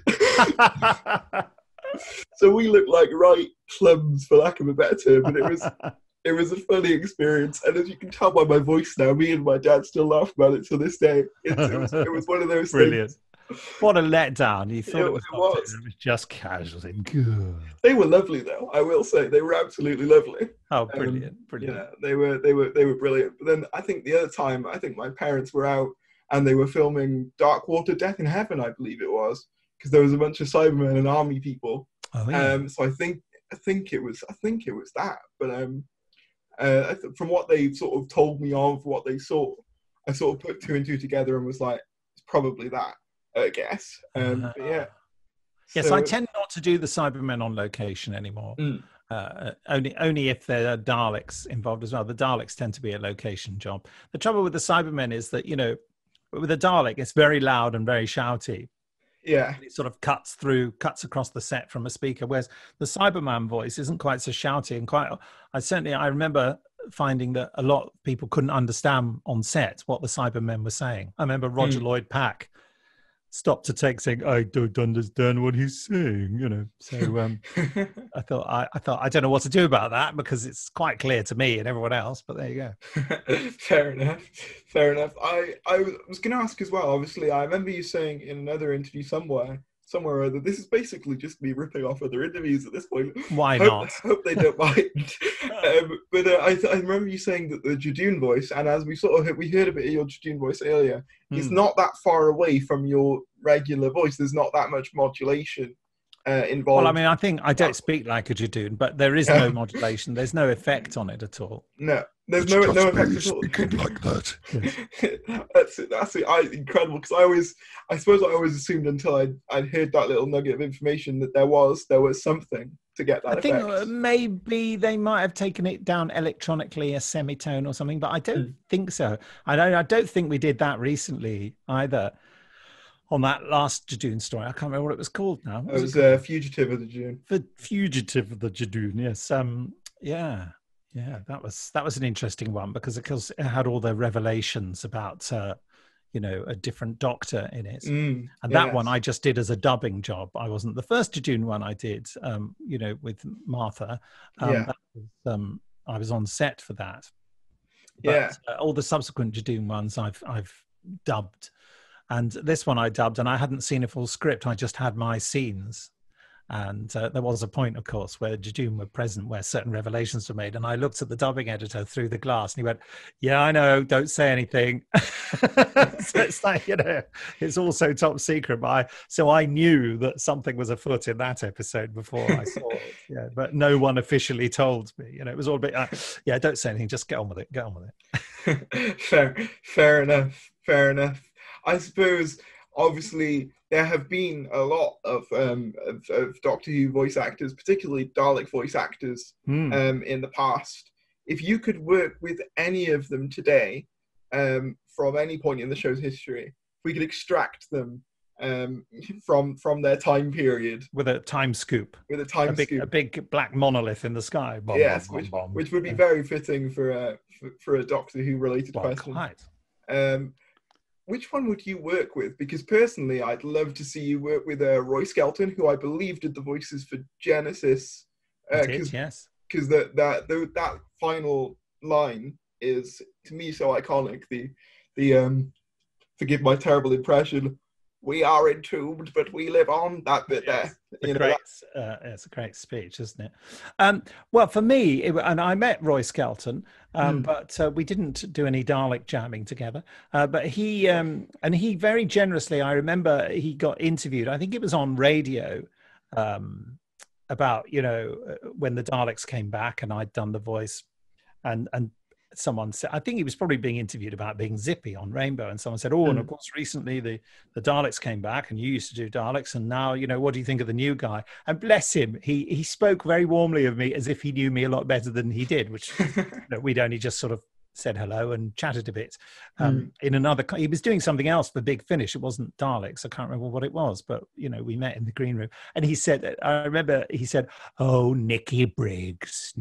end. So we looked like right plums, for lack of a better term, but it was a funny experience. And as you can tell by my voice now, me and my dad still laugh about it to this day. It was one of those Brilliant. things. What a letdown. You thought it was just Casualty. Good. They were lovely though, I will say. They were absolutely lovely. Oh, brilliant. Yeah, they were brilliant. But then I think the other time, my parents were out and they were filming Dark Water Death in Heaven, I believe it was, because there was a bunch of Cybermen and army people. Oh, yeah. So I think it was that. But from what they sort of told me of what they saw, I sort of put 2 and 2 together and was like, it's probably that, I guess. But yeah. Yes, so I tend not to do the Cybermen on location anymore. Only if there are Daleks involved as well. The Daleks tend to be a location job. The trouble with the Cybermen is that, with the Dalek, it's very loud and very shouty. Yeah. It sort of cuts across the set from a speaker, whereas the Cyberman voice isn't quite so shouty and I remember finding that a lot of people couldn't understand on set what the Cybermen were saying. I remember Roger Lloyd Pack stopped to take saying, I don't understand what he's saying, So I thought I don't know what to do about that because it's quite clear to me and everyone else, but there you go. Fair enough. I was going to ask as well, obviously, I remember you saying in another interview somewhere or other, this is basically just me ripping off other interviews at this point. Why not? I hope they don't mind. But I remember you saying that the Jadoon voice, and as we heard a bit of your Jadoon voice earlier, is not that far away from your regular voice. There's not that much modulation involved. Well, I mean, I think I don't speak like a Jadoon, but there is no modulation. There's no effect on it at all. No, there's no effect at all. Speaking like that. That's incredible, because I suppose I always assumed until I'd heard that little nugget of information that there was something to get that effect. I think maybe they might have taken it down electronically, a semitone or something, but I don't think so. I don't think we did that recently either. On that last Jadoon story, I can't remember what it was called now. It was Fugitive of the Jadoon. The Fugitive of the Jadoon, yes. Yeah, that was an interesting one because of course it had all the revelations about a different doctor in it, and that one I just did as a dubbing job. I wasn't the first Jadoon one I did, with Martha. That was, I was on set for that. But, all the subsequent Jadoon ones I've dubbed. And this one I dubbed, and I hadn't seen a full script. I just had my scenes. And there was a point, of course, where Jejun were present, where certain revelations were made. And I looked at the dubbing editor through the glass, and he went, "Yeah, I know, don't say anything." So it's like, it's also top secret. So I knew that something was afoot in that episode before I saw it. Yeah, but no one officially told me. It was all a bit, yeah, don't say anything, just get on with it. Get on with it. Fair enough. I suppose, obviously, there have been a lot of Doctor Who voice actors, particularly Dalek voice actors, in the past. If you could work with any of them today, from any point in the show's history, if we could extract them from their time period with a time scoop, a big black monolith in the sky. Bomb, yes, bomb, bomb, which would be very fitting for a Doctor Who related question. Quite. Which one would you work with? Because personally, I'd love to see you work with Roy Skelton, who I believe did the voices for Genesis. Yes. Because that final line is, to me, so iconic. The forgive my terrible impression, "We are entombed, but we live on." That bit there. It's a great speech, isn't it? Well, for me, and I met Roy Skelton, but we didn't do any Dalek jamming together. But he very generously, I remember he got interviewed. I think it was on radio about when the Daleks came back, and I'd done the voice, and someone said, I think he was probably being interviewed about being Zippy on Rainbow, and someone said, and of course recently the Daleks came back, and you used to do Daleks, and now what do you think of the new guy? And bless him, he spoke very warmly of me as if he knew me a lot better than he did, which we'd only just sort of said hello and chatted a bit. He was doing something else for Big Finish. It wasn't Daleks. I can't remember what it was, but we met in the green room, and he said, I remember he said, "Oh, Nicky Briggs,"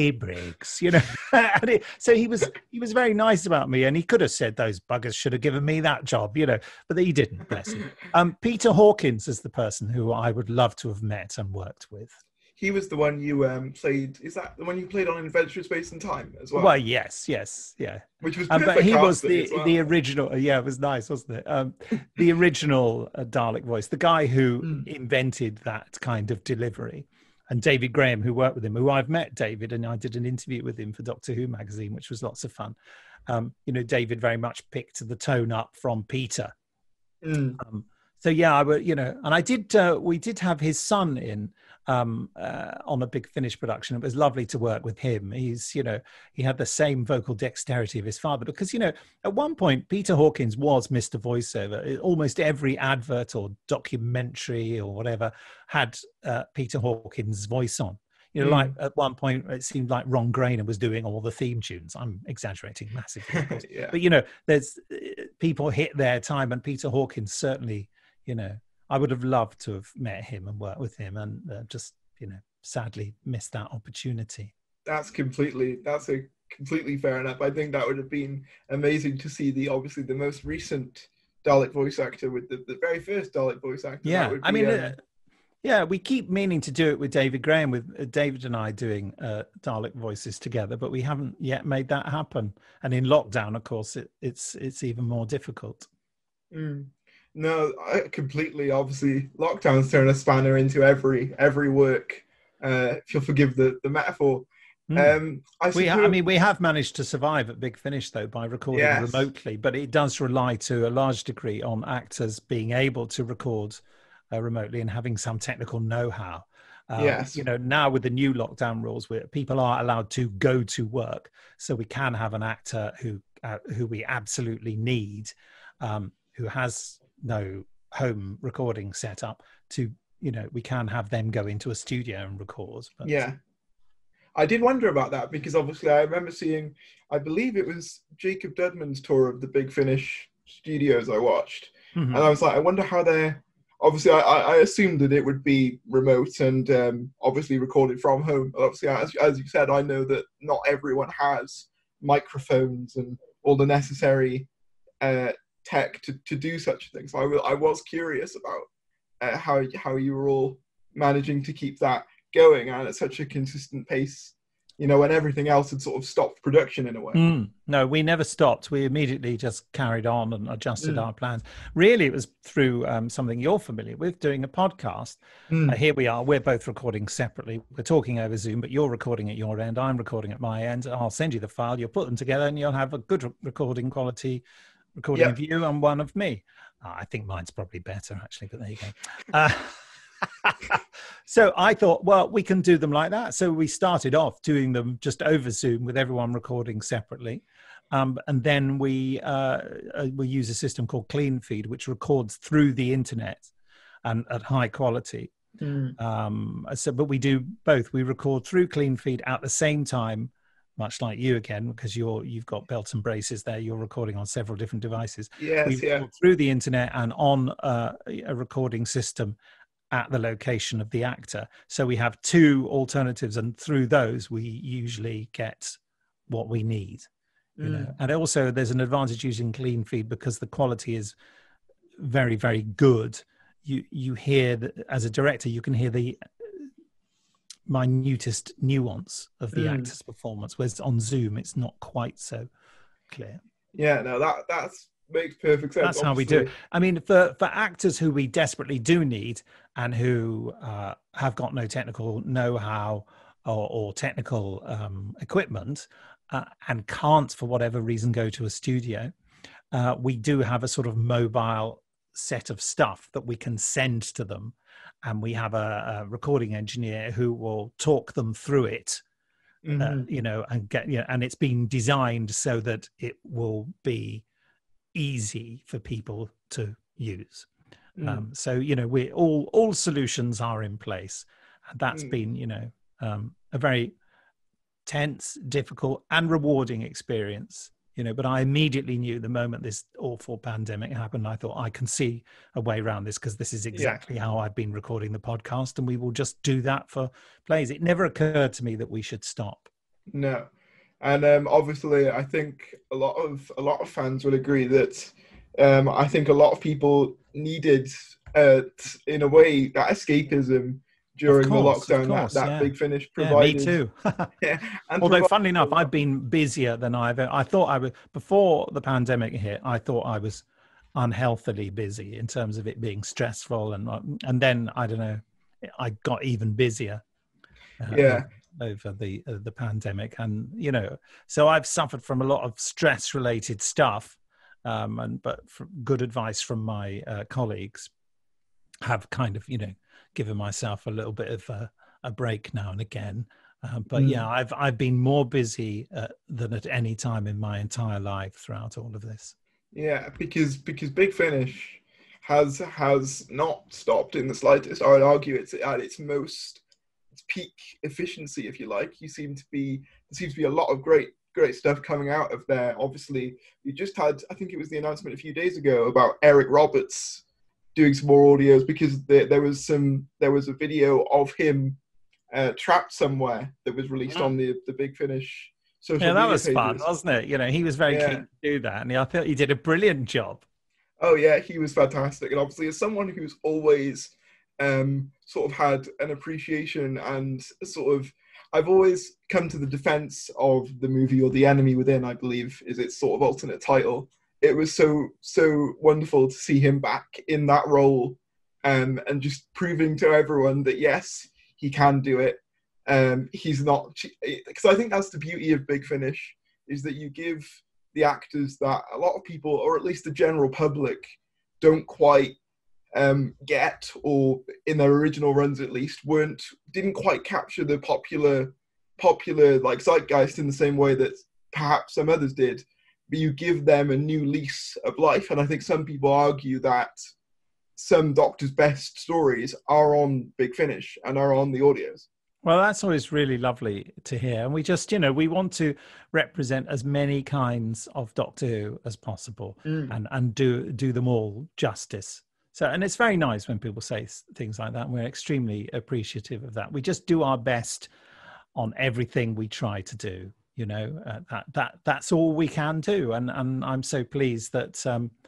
so he was very nice about me, and he could have said those buggers should have given me that job, but he didn't, bless him. Peter Hawkins is the person who I would love to have met and worked with. He was the one you played. Is that the one you played on Adventure in Space and Time as well? Well, yes, yeah. Which was perfect. But he was the original. Yeah, it was nice, wasn't it? The original Dalek voice, the guy who invented that kind of delivery, and David Graham, who worked with him, who I've met David, and I did an interview with him for Doctor Who magazine, which was lots of fun. David very much picked the tone up from Peter. So yeah, I would, and I did. We did have his son in on a Big Finish production. It was lovely to work with him. He's, he had the same vocal dexterity of his father, because at one point Peter Hawkins was Mr. Voiceover. Almost every advert or documentary or whatever had Peter Hawkins' voice on. Like at one point it seemed like Ron Grainer was doing all the theme tunes. I'm exaggerating massively, of course. Yeah. But there's people hit their time, and Peter Hawkins certainly. I would have loved to have met him and worked with him, and just sadly missed that opportunity. That's completely fair enough. I think that would have been amazing to see the most recent Dalek voice actor with the very first Dalek voice actor. Yeah, we keep meaning to do it with David Graham, with David and I doing Dalek voices together, but we haven't yet made that happen. And in lockdown, of course, it's even more difficult. No, I completely. Obviously, lockdown's thrown a spanner into every work. If you'll forgive the metaphor. We have managed to survive at Big Finish, though, by recording remotely, but it does rely to a large degree on actors being able to record remotely and having some technical know-how. Now with the new lockdown rules, where people are allowed to go to work, so we can have an actor who we absolutely need, who has no home recording setup to, we can have them go into a studio and record. But... Yeah. I did wonder about that, because obviously I remember seeing, I believe it was Jacob Dudman's tour of the Big Finish studios I watched. And I was like, I wonder how they're, obviously I assumed that it would be remote and obviously recorded from home. But obviously, as you said, I know that not everyone has microphones and all the necessary tech to do such things. So I was curious about how you were all managing to keep that going and at such a consistent pace. you know, when everything else had sort of stopped production in a way. No, we never stopped. We immediately just carried on and adjusted our plans. Really, it was through something you're familiar with, doing a podcast. Here we are. We're both recording separately. We're talking over Zoom, but you're recording at your end. I'm recording at my end. I'll send you the file. You'll put them together and you'll have a good recording quality, recording of you and one of me. I think mine's probably better, actually, but there you go. So I thought, well, we can do them like that. So we started off doing them just over Zoom with everyone recording separately. And then we use a system called Clean Feed, which records through the internet and at high quality. But we do both. We record through Clean Feed at the same time, much like you again, because you've got belts and braces there. You're recording on several different devices. Yes, we record through the internet and on a recording system at the location of the actor. So we have two alternatives, and through those we usually get what we need. You know, and also there's an advantage using Clean Feed because the quality is very, very good. You hear that as a director, you can hear the minutest nuance of the actor's performance, whereas on Zoom it's not quite so clear. Yeah, no, that makes perfect sense. That's how we do it. I mean, for actors who we desperately do need and who have got no technical know-how or technical equipment and can't, for whatever reason, go to a studio, we do have a sort of mobile set of stuff that we can send to them. And we have a recording engineer who will talk them through it, you know, and and it's been designed so that it will be easy for people to use. So, you know, we all solutions are in place. And that's been, you know, a very tense, difficult and rewarding experience, you know, but I immediately knew the moment this awful pandemic happened, I thought I can see a way around this because this is exactly how I've been recording the podcast, and we will just do that for plays. It never occurred to me that we should stop. No. And obviously, I think a lot of fans will agree that I think a lot of people needed, in a way, that escapism during the lockdown. That Big Finish provided. Yeah, me too. And although, funnily enough, I've been busier than I thought I was before the pandemic hit. I thought I was unhealthily busy in terms of it being stressful, and then I don't know, I got even busier. Over the pandemic, and you know, so I've suffered from a lot of stress related stuff, but good advice from my colleagues have kind of, you know, given myself a little bit of a break now and again. But yeah, I've been more busy than at any time in my entire life throughout all of this. Yeah, because Big Finish has not stopped in the slightest. I would argue it's at its peak efficiency, if you like. There seems to be a lot of great stuff coming out of there. Obviously, you just had, I think it was the announcement a few days ago about Eric Roberts doing some more audios, because there was a video of him trapped somewhere that was released on the Big Finish social media that was pages. fun, wasn't it? You know, he was very keen to do that, and I thought he did a brilliant job. Oh yeah, he was fantastic. And obviously, as someone who's always sort of had an appreciation and I've always come to the defense of the movie, or The Enemy Within, I believe is its sort of alternate title. It was so wonderful to see him back in that role, and just proving to everyone that yes, he can do it. He's not, because I think that's the beauty of Big Finish, is that you give the actors that a lot of people, or at least the general public, don't quite get, or in their original runs at least didn't quite capture the popular like zeitgeist in the same way that perhaps some others did. But you give them a new lease of life, and I think some people argue that some Doctor's best stories are on Big Finish and are on the audios. Well, that's always really lovely to hear. And we just, you know, we want to represent as many kinds of Doctor Who as possible, and do them all justice. So, and it's very nice when people say things like that, and we're extremely appreciative of that. We just do our best on everything we try to do, you know, that's all we can do. And I'm so pleased that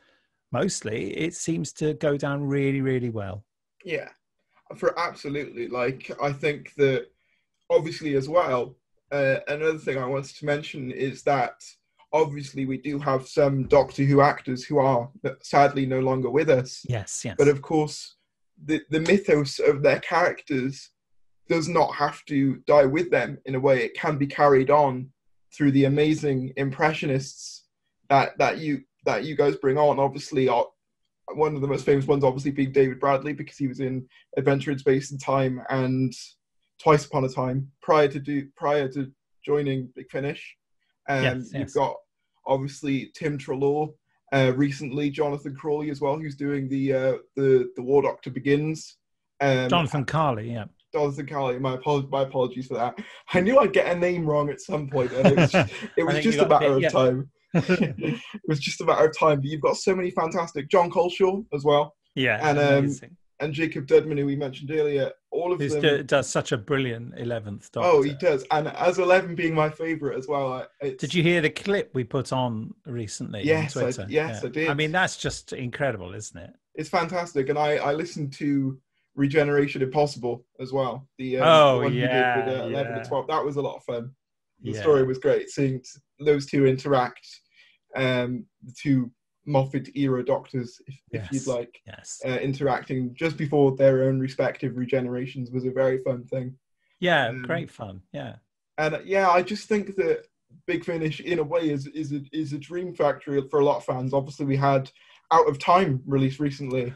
mostly it seems to go down really, really well. Yeah, for absolutely. Like, I think that obviously as well, another thing I wanted to mention is that obviously we do have some Doctor Who actors who are sadly no longer with us. Yes. But of course, the mythos of their characters does not have to die with them in a way. It can be carried on through the amazing impressionists that you guys bring on. Obviously, one of the most famous ones obviously being David Bradley, because he was in Adventure in Space and Time and Twice Upon a Time prior to joining Big Finish. You've got obviously Tim Treloar, recently Jonathan Crawley as well, who's doing the War Doctor Begins. Jonathan Carley, yeah. Jonathan Carley, my apologies for that. I knew I'd get a name wrong at some point, and it was just a matter of time. It was just a matter of time. But you've got so many fantastic John Coleshaw as well. Yeah, and Jacob Dudman, who we mentioned earlier. All of them does such a brilliant 11th Doctor. Oh, he does. And as 11 being my favourite as well. Did you hear the clip we put on recently yes, on Twitter? I did. I mean, that's just incredible, isn't it? It's fantastic. And I listened to Regeneration Impossible as well. The one he did with 11 and 12. That was a lot of fun. The story was great. Seeing those two interact, the two Moffat era Doctors, if you'd like, interacting just before their own respective regenerations was a very fun thing. Yeah, great fun. Yeah, and I just think that Big Finish, in a way, is a dream factory for a lot of fans. Obviously, we had Out of Time released recently,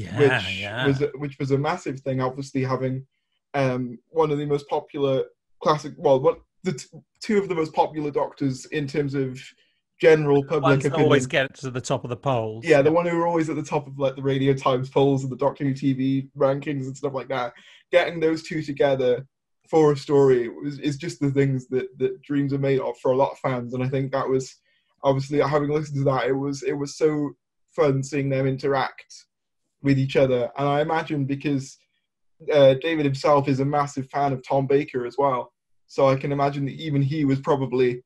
which was a massive thing. Obviously, having one of the most popular classic, two of the most popular Doctors in terms of general public opinion. Always get to the top of the polls. Yeah, the one who are always at the top of like the Radio Times polls and the Doctor Who TV rankings and stuff like that. Getting those two together for a story is just the things that dreams are made of for a lot of fans. And I think that was, obviously, having listened to that, it was so fun seeing them interact with each other. And I imagine because David himself is a massive fan of Tom Baker as well, so I can imagine that even he was probably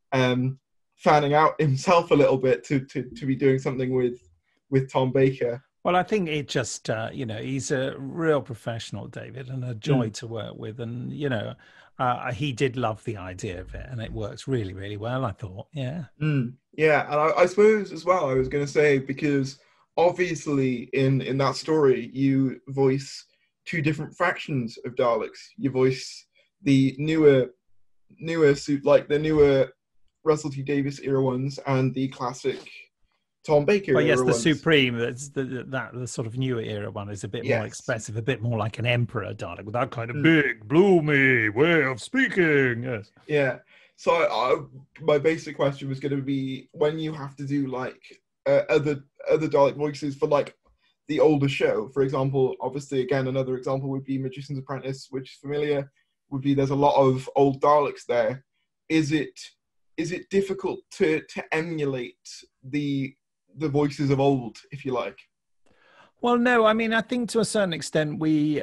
fanning out himself a little bit to be doing something with Tom Baker. Well, I think it just, he's a real professional, David, and a joy to work with. And, he did love the idea of it, and it works really, really well, I thought. Yeah. Yeah, and I suppose as well, I was going to say, because obviously in that story, you voice two different factions of Daleks. You voice the newer suit, like the newer Russell T Davies era ones, and the classic Tom Baker era the ones. Supreme, the sort of newer era one is a bit more expressive, a bit more like an emperor Dalek, with that kind of big, bloomy way of speaking. Yes. Yeah. So my basic question was going to be, when you have to do like other Dalek voices for like the older show, for example, obviously again another example would be Magician's Apprentice, which is familiar, would be there's a lot of old Daleks there. Is it difficult to emulate the voices of old, if you like? Well, no, I mean, I think to a certain extent we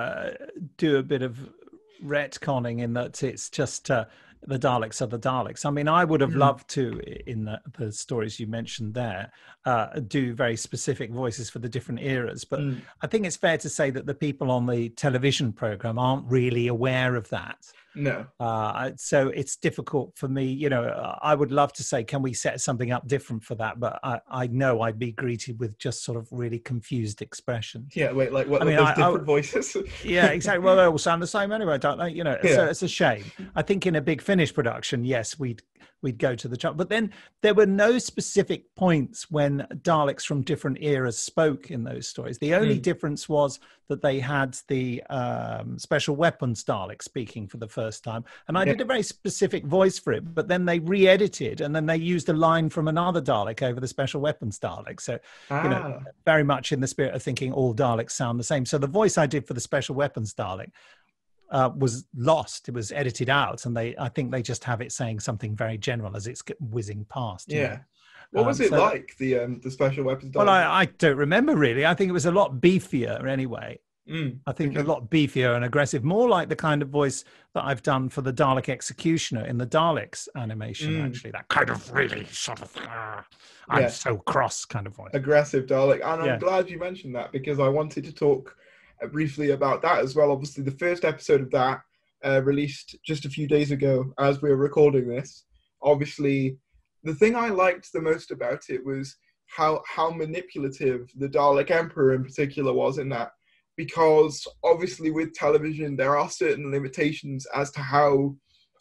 do a bit of retconning in that it's just the Daleks are the Daleks. I mean, I would have loved to, in the stories you mentioned there, do very specific voices for the different eras. But I think it's fair to say that the people on the television program aren't really aware of that. No. So it's difficult for me. I would love to say, can we set something up different for that? But I know I'd be greeted with just sort of really confused expressions. Yeah, wait, like what? I mean, those different voices? Yeah, exactly. Well, they all sound the same anyway, don't they? So it's a shame. I think in a Big Finish production, yes, we'd go to the chart. But then there were no specific points when Daleks from different eras spoke in those stories. The only difference was that they had the special weapons Dalek speaking for the first time. And I did a very specific voice for it, but then they re-edited and then they used a line from another Dalek over the special weapons Dalek. So, very much in the spirit of thinking all Daleks sound the same. So the voice I did for the special weapons Dalek was lost. It was edited out, and I think they just have it saying something very general as it's whizzing past. Yeah. What was it like, the special weapons? Well, I don't remember really. I think it was a lot beefier anyway. I think a lot beefier and aggressive, more like the kind of voice that I've done for the Dalek Executioner in the Daleks animation, actually. That kind of really sort of, I'm so cross kind of voice. Aggressive Dalek. And I'm glad you mentioned that, because I wanted to talk briefly about that as well. Obviously, the first episode of that released just a few days ago as we were recording this. Obviously, the thing I liked the most about it was how manipulative the Dalek Emperor in particular was in that, because obviously with television there are certain limitations as to how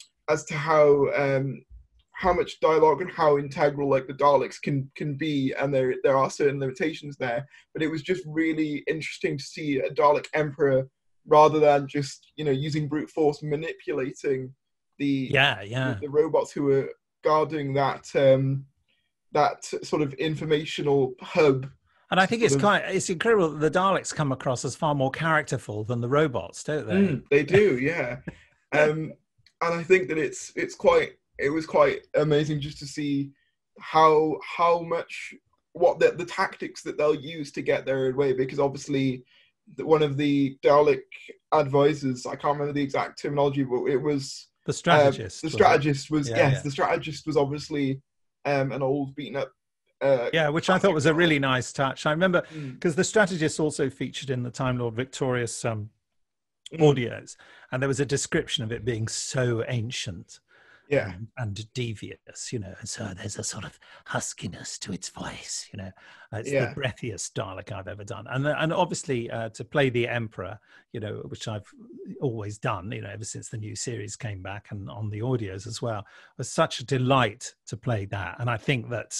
much dialogue and how integral like the Daleks can be, and there are certain limitations there. But it was just really interesting to see a Dalek Emperor, rather than just using brute force, manipulating the robots who were guarding that sort of informational hub. And I think it's incredible that the Daleks come across as far more characterful than the robots, don't they? They do, yeah. And I think that it was quite amazing just to see how much the tactics that they'll use to get their way, because obviously one of the Dalek advisors, I can't remember the exact terminology, but it was the strategist. The strategist was obviously an old beaten up. Which I thought was a really nice touch. I remember because the strategist also featured in the Time Lord Victorious audios, and there was a description of it being so ancient and devious, and so there's a sort of huskiness to its voice, it's the breathiest Dalek I've ever done. And obviously to play the Emperor, which I've always done, ever since the new series came back, and on the audios as well, was such a delight to play that. And I think that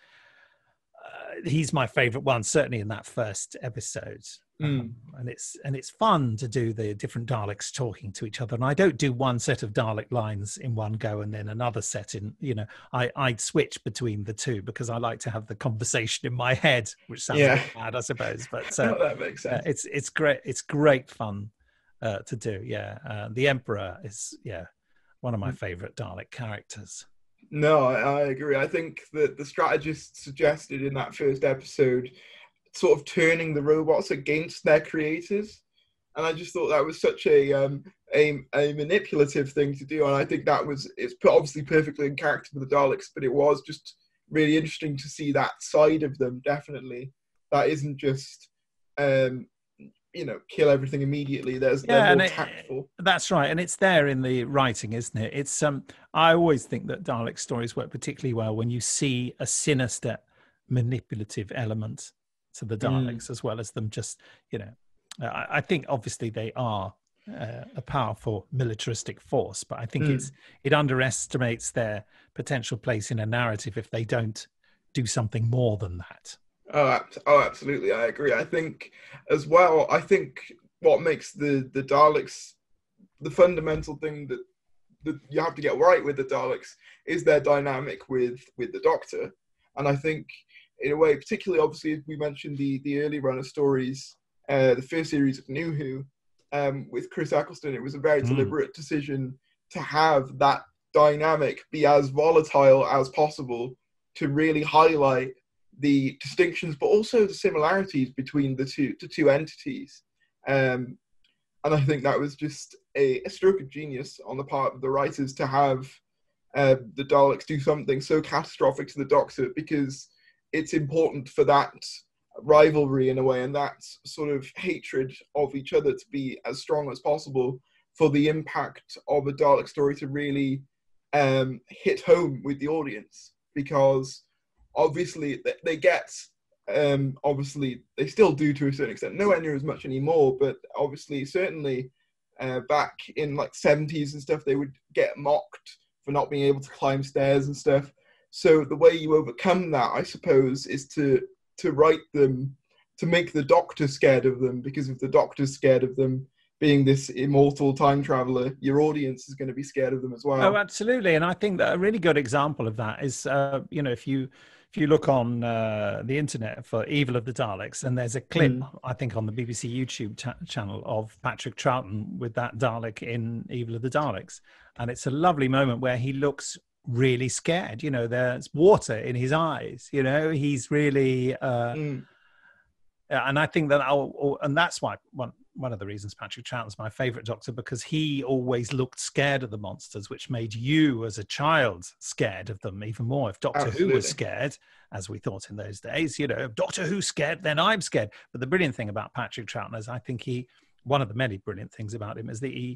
he's my favorite one, certainly in that first episode. And it's fun to do the different Daleks talking to each other. And I don't do one set of Dalek lines in one go and then another set in, I'd switch between the two, because I like to have the conversation in my head, which sounds a bit bad, I suppose. But that makes sense. It's great. It's great fun to do. Yeah. The Emperor is, one of my favorite Dalek characters. No, I agree. I think that the strategist suggested in that first episode sort of turning the robots against their creators, and I just thought that was such a manipulative thing to do. And I think it's obviously perfectly in character for the Daleks, but it was just really interesting to see that side of them. Definitely, that isn't just kill everything immediately. They're more tactful. That's right, and it's there in the writing, isn't it? It's I always think that Dalek stories work particularly well when you see a sinister, manipulative element to the Daleks, as well as them just, I think obviously they are a powerful militaristic force, but I think it underestimates their potential place in a narrative if they don't do something more than that. Oh, absolutely. I agree. I think as well, what makes the Daleks, the fundamental thing that you have to get right with the Daleks is their dynamic with the Doctor. And I think in a way, particularly obviously, we mentioned the early run of stories, the first series of New Who, with Chris Eccleston, it was a very deliberate decision to have that dynamic be as volatile as possible, to really highlight the distinctions, but also the similarities between the two entities. And I think that was just a stroke of genius on the part of the writers to have the Daleks do something so catastrophic to the Doctor, because it's important for that rivalry in a way, and that sort of hatred of each other to be as strong as possible, for the impact of a Dalek story to really hit home with the audience. Because obviously they get, obviously they still do to a certain extent, nowhere near as much anymore, but obviously certainly back in like 70s and stuff, they would get mocked for not being able to climb stairs and stuff. So the way you overcome that, I suppose, is to write them, to make the Doctor scared of them, because if the Doctor's scared of them, being this immortal time traveler, your audience is going to be scared of them as well. Oh, absolutely. And I think that a really good example of that is, if you look on the internet for Evil of the Daleks, and there's a clip, I think, on the BBC YouTube channel of Patrick Troughton with that Dalek in Evil of the Daleks. And it's a lovely moment where he looks really scared. There's water in his eyes. He's really... And I think that, and that's why one of the reasons Patrick Troughton's my favourite Doctor, because he always looked scared of the monsters, which made you as a child scared of them even more. If Doctor Who was scared, as we thought in those days, if Doctor Who's scared, then I'm scared. But the brilliant thing about Patrick Troughton is, I think one of the many brilliant things about him is that he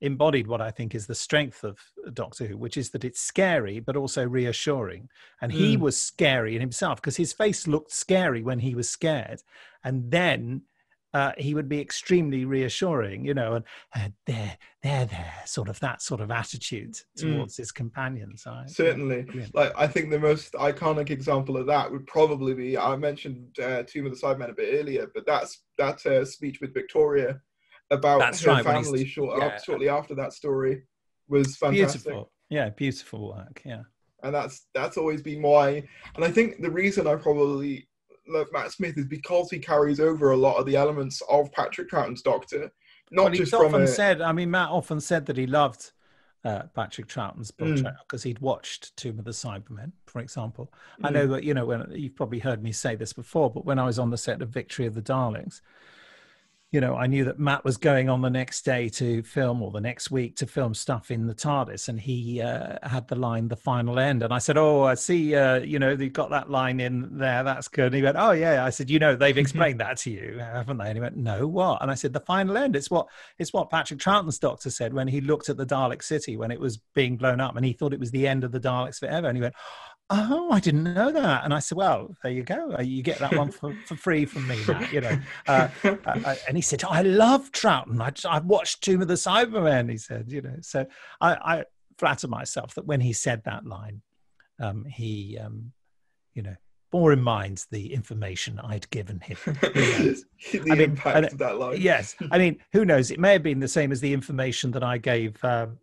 embodied what I think is the strength of Doctor Who, which is that it's scary but also reassuring. And he was scary in himself because his face looked scary when he was scared, and then he would be extremely reassuring, you know, and there, sort of that sort of attitude towards his companions. Certainly. Like, I think the most iconic example of that would probably be, I mentioned Tomb of the Cybermen a bit earlier, but that speech with Victoria about her family shortly after that story was fantastic. Beautiful. Yeah, beautiful work. Yeah. And that's always been why. And I think the reason I probably love Matt Smith is because he carries over a lot of the elements of Patrick Troughton's Doctor. Matt often said that he loved Patrick Troughton's portrayal because he'd watched Tomb of the Cybermen, for example. I know that, you know, when you've probably heard me say this before, but when I was on the set of Victory of the Daleks, you know, I knew that Matt was going on the next day to film, or the next week to film stuff in the TARDIS, and he had the line, "The final end." And I said, "Oh, I see, you know, they've got that line in there. That's good." And he went, "Oh, yeah." I said, "You know, they've explained that to you, haven't they?" And he went, "No, what?" And I said, "The final end. It's what Patrick Troughton's Doctor said when he looked at the Dalek city when it was being blown up, and he thought it was the end of the Daleks forever." And he went, "Oh, I didn't know that." And I said, "Well, there you go. You get that one for free from me, Matt, you know." And he said, "I love Troughton. I've watched Tomb of the Cybermen," he said, you know. So I flatter myself that when he said that line, he, you know, bore in mind the information I'd given him. The impact of that line. Yes. I mean, who knows? It may have been the same as the information that I gave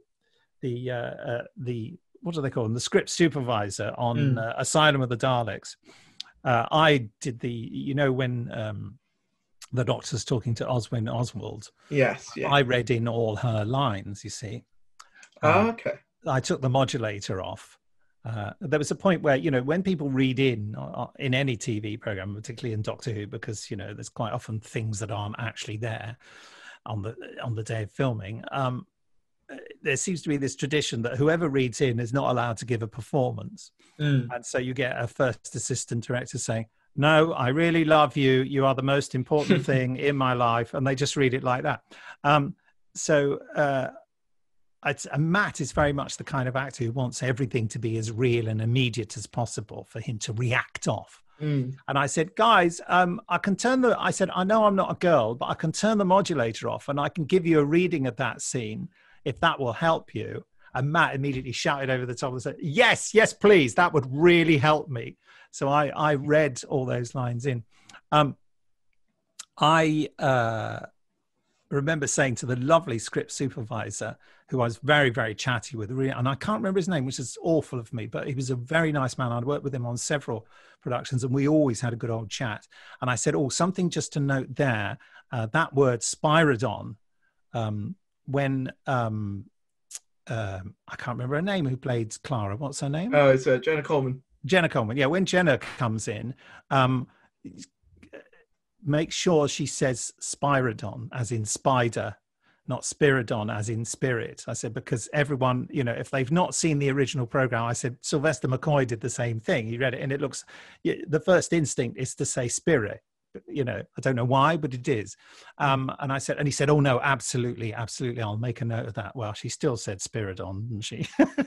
the what do they call them? The script supervisor on Asylum of the Daleks. I did you know, when the Doctor's talking to Oswin Oswald. Yes. Yeah. I read in all her lines, you see. Okay. I took the modulator off. There was a point where, you know, when people read in any TV program, particularly in Doctor Who, because, you know, there's quite often things that aren't actually there on the day of filming. There seems to be this tradition that whoever reads in is not allowed to give a performance. And so you get a first assistant director saying, "No, I really love you. You are the most important thing in my life." And they just read it like that. Matt is very much the kind of actor who wants everything to be as real and immediate as possible for him to react off. And I said, "Guys, I said, I know I'm not a girl, but I can turn the modulator off and I can give you a reading of that scene, if that will help you." And Matt immediately shouted over the top and said, yes, please. That would really help me. So I read all those lines in. I remember saying to the lovely script supervisor, who I was very, very chatty with, and I can't remember his name, which is awful of me, but he was a very nice man. I'd worked with him on several productions and we always had a good old chat. And I said, "Oh, something just to note there, that word Spyridon, when I can't remember her name, who played Clara. What's her name? Oh, it's Jenna Coleman. Jenna Coleman. Yeah, when Jenna comes in, make sure she says Spyridon, as in spider, not Spiridon, as in spirit." I said, because everyone, you know, if they've not seen the original program, I said, Sylvester McCoy did the same thing. He read it and it looks, the first instinct is to say spirit. You know, I don't know why, but it is. And he said, "Oh no, absolutely, I'll make a note of that." Well, she still said Spiridon, didn't she?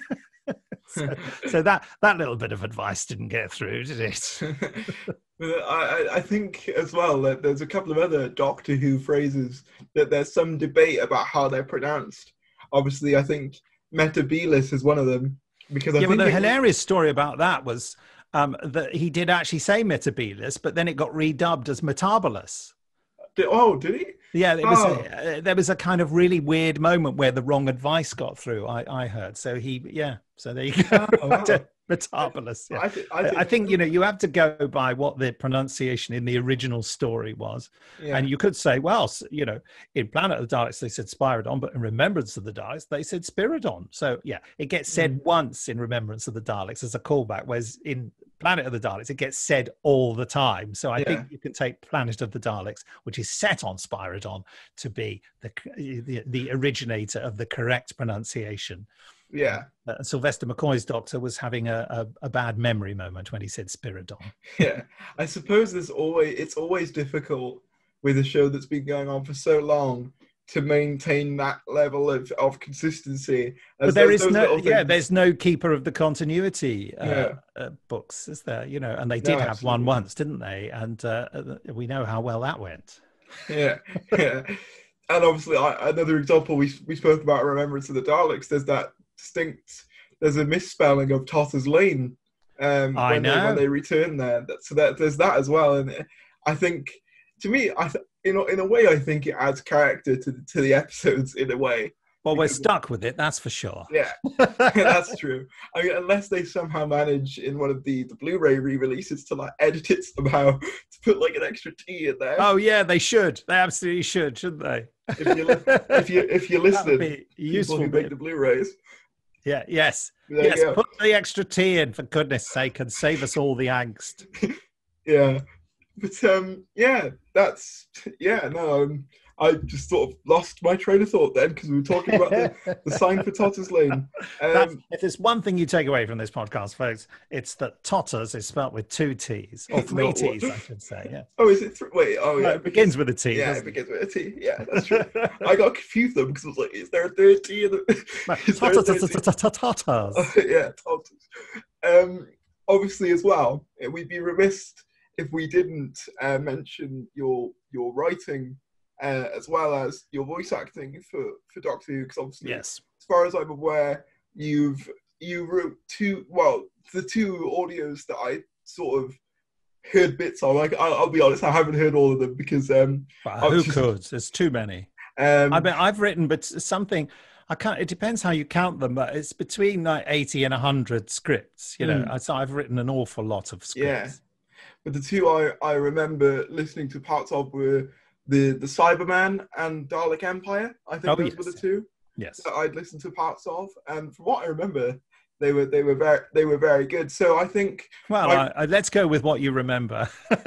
so that little bit of advice didn't get through, did it? I think as well that there's a couple of other Doctor Who phrases that there's some debate about how they're pronounced. Obviously, I think Metabilis is one of them, because but the hilarious story about that was that he did actually say Metabilis, but then it got redubbed as Metabolus. Did he? Yeah, there was a kind of really weird moment where the wrong advice got through, I heard. So so there you go. Oh, wow. Metabolus. Yeah. I think, you know, you have to go by what the pronunciation in the original story was. Yeah. And you could say, well, you know, in Planet of the Daleks, they said Spyridon, but in Remembrance of the Daleks, they said Spiridon. So, yeah, it gets said once in Remembrance of the Daleks as a callback, whereas in Planet of the Daleks, it gets said all the time. So I think you can take Planet of the Daleks, which is set on Spyridon, to be the originator of the correct pronunciation. Yeah. Sylvester McCoy's Doctor was having a bad memory moment when he said Spiridon. Yeah, I suppose it's always difficult with a show that's been going on for so long to maintain that level of consistency. But there is no, there's no keeper of the continuity books, is there? You know, and they did have one once, didn't they? And we know how well that went. Yeah. And obviously, another example we spoke about Remembrance of the Daleks. There's that there's a misspelling of Totter's Lane when they return there. So there's that as well. And I think, to me, in a way, I think it adds character to the episodes in a way. Well, we're stuck with it, that's for sure. Yeah, that's true. I mean, unless they somehow manage in one of the Blu-ray re-releases to like edit it somehow to put like an extra T in there. Oh yeah, they should. They absolutely should, shouldn't they? If you listen, people who make the Blu-rays. Yeah. Yes. Put the extra T in, for goodness sake, and save us all the angst. Yeah, but I just sort of lost my train of thought then because we were talking about the sign for Totter's Lane. If there's one thing you take away from this podcast, folks, it's that Totters is spelt with 2 T's, or 3 T's, I should say. Yeah. Oh, is it? Wait. Oh, yeah. It begins with a T. Yeah, it begins with a T. Yeah, that's true. I got confused though because I was like, is there a third T in the? Totters. Yeah, Totters. Obviously, as well, we'd be remiss if we didn't mention your writing. As well as your voice acting for Doctor Who, because obviously, yes, as far as I'm aware, you wrote the 2 audios that I sort of heard bits of. Like, I'll be honest, I haven't heard all of them because who could? There's too many. I mean, I've written, but something I can't. It depends how you count them, but it's between like 80 and 100 scripts. You know, so I've written an awful lot of scripts. Yeah, but the 2 I remember listening to parts of were the Cybermen and Dalek Empire. I think those were the 2 that I'd listened to parts of, and from what I remember, they were very good. So I think, well, let's go with what you remember.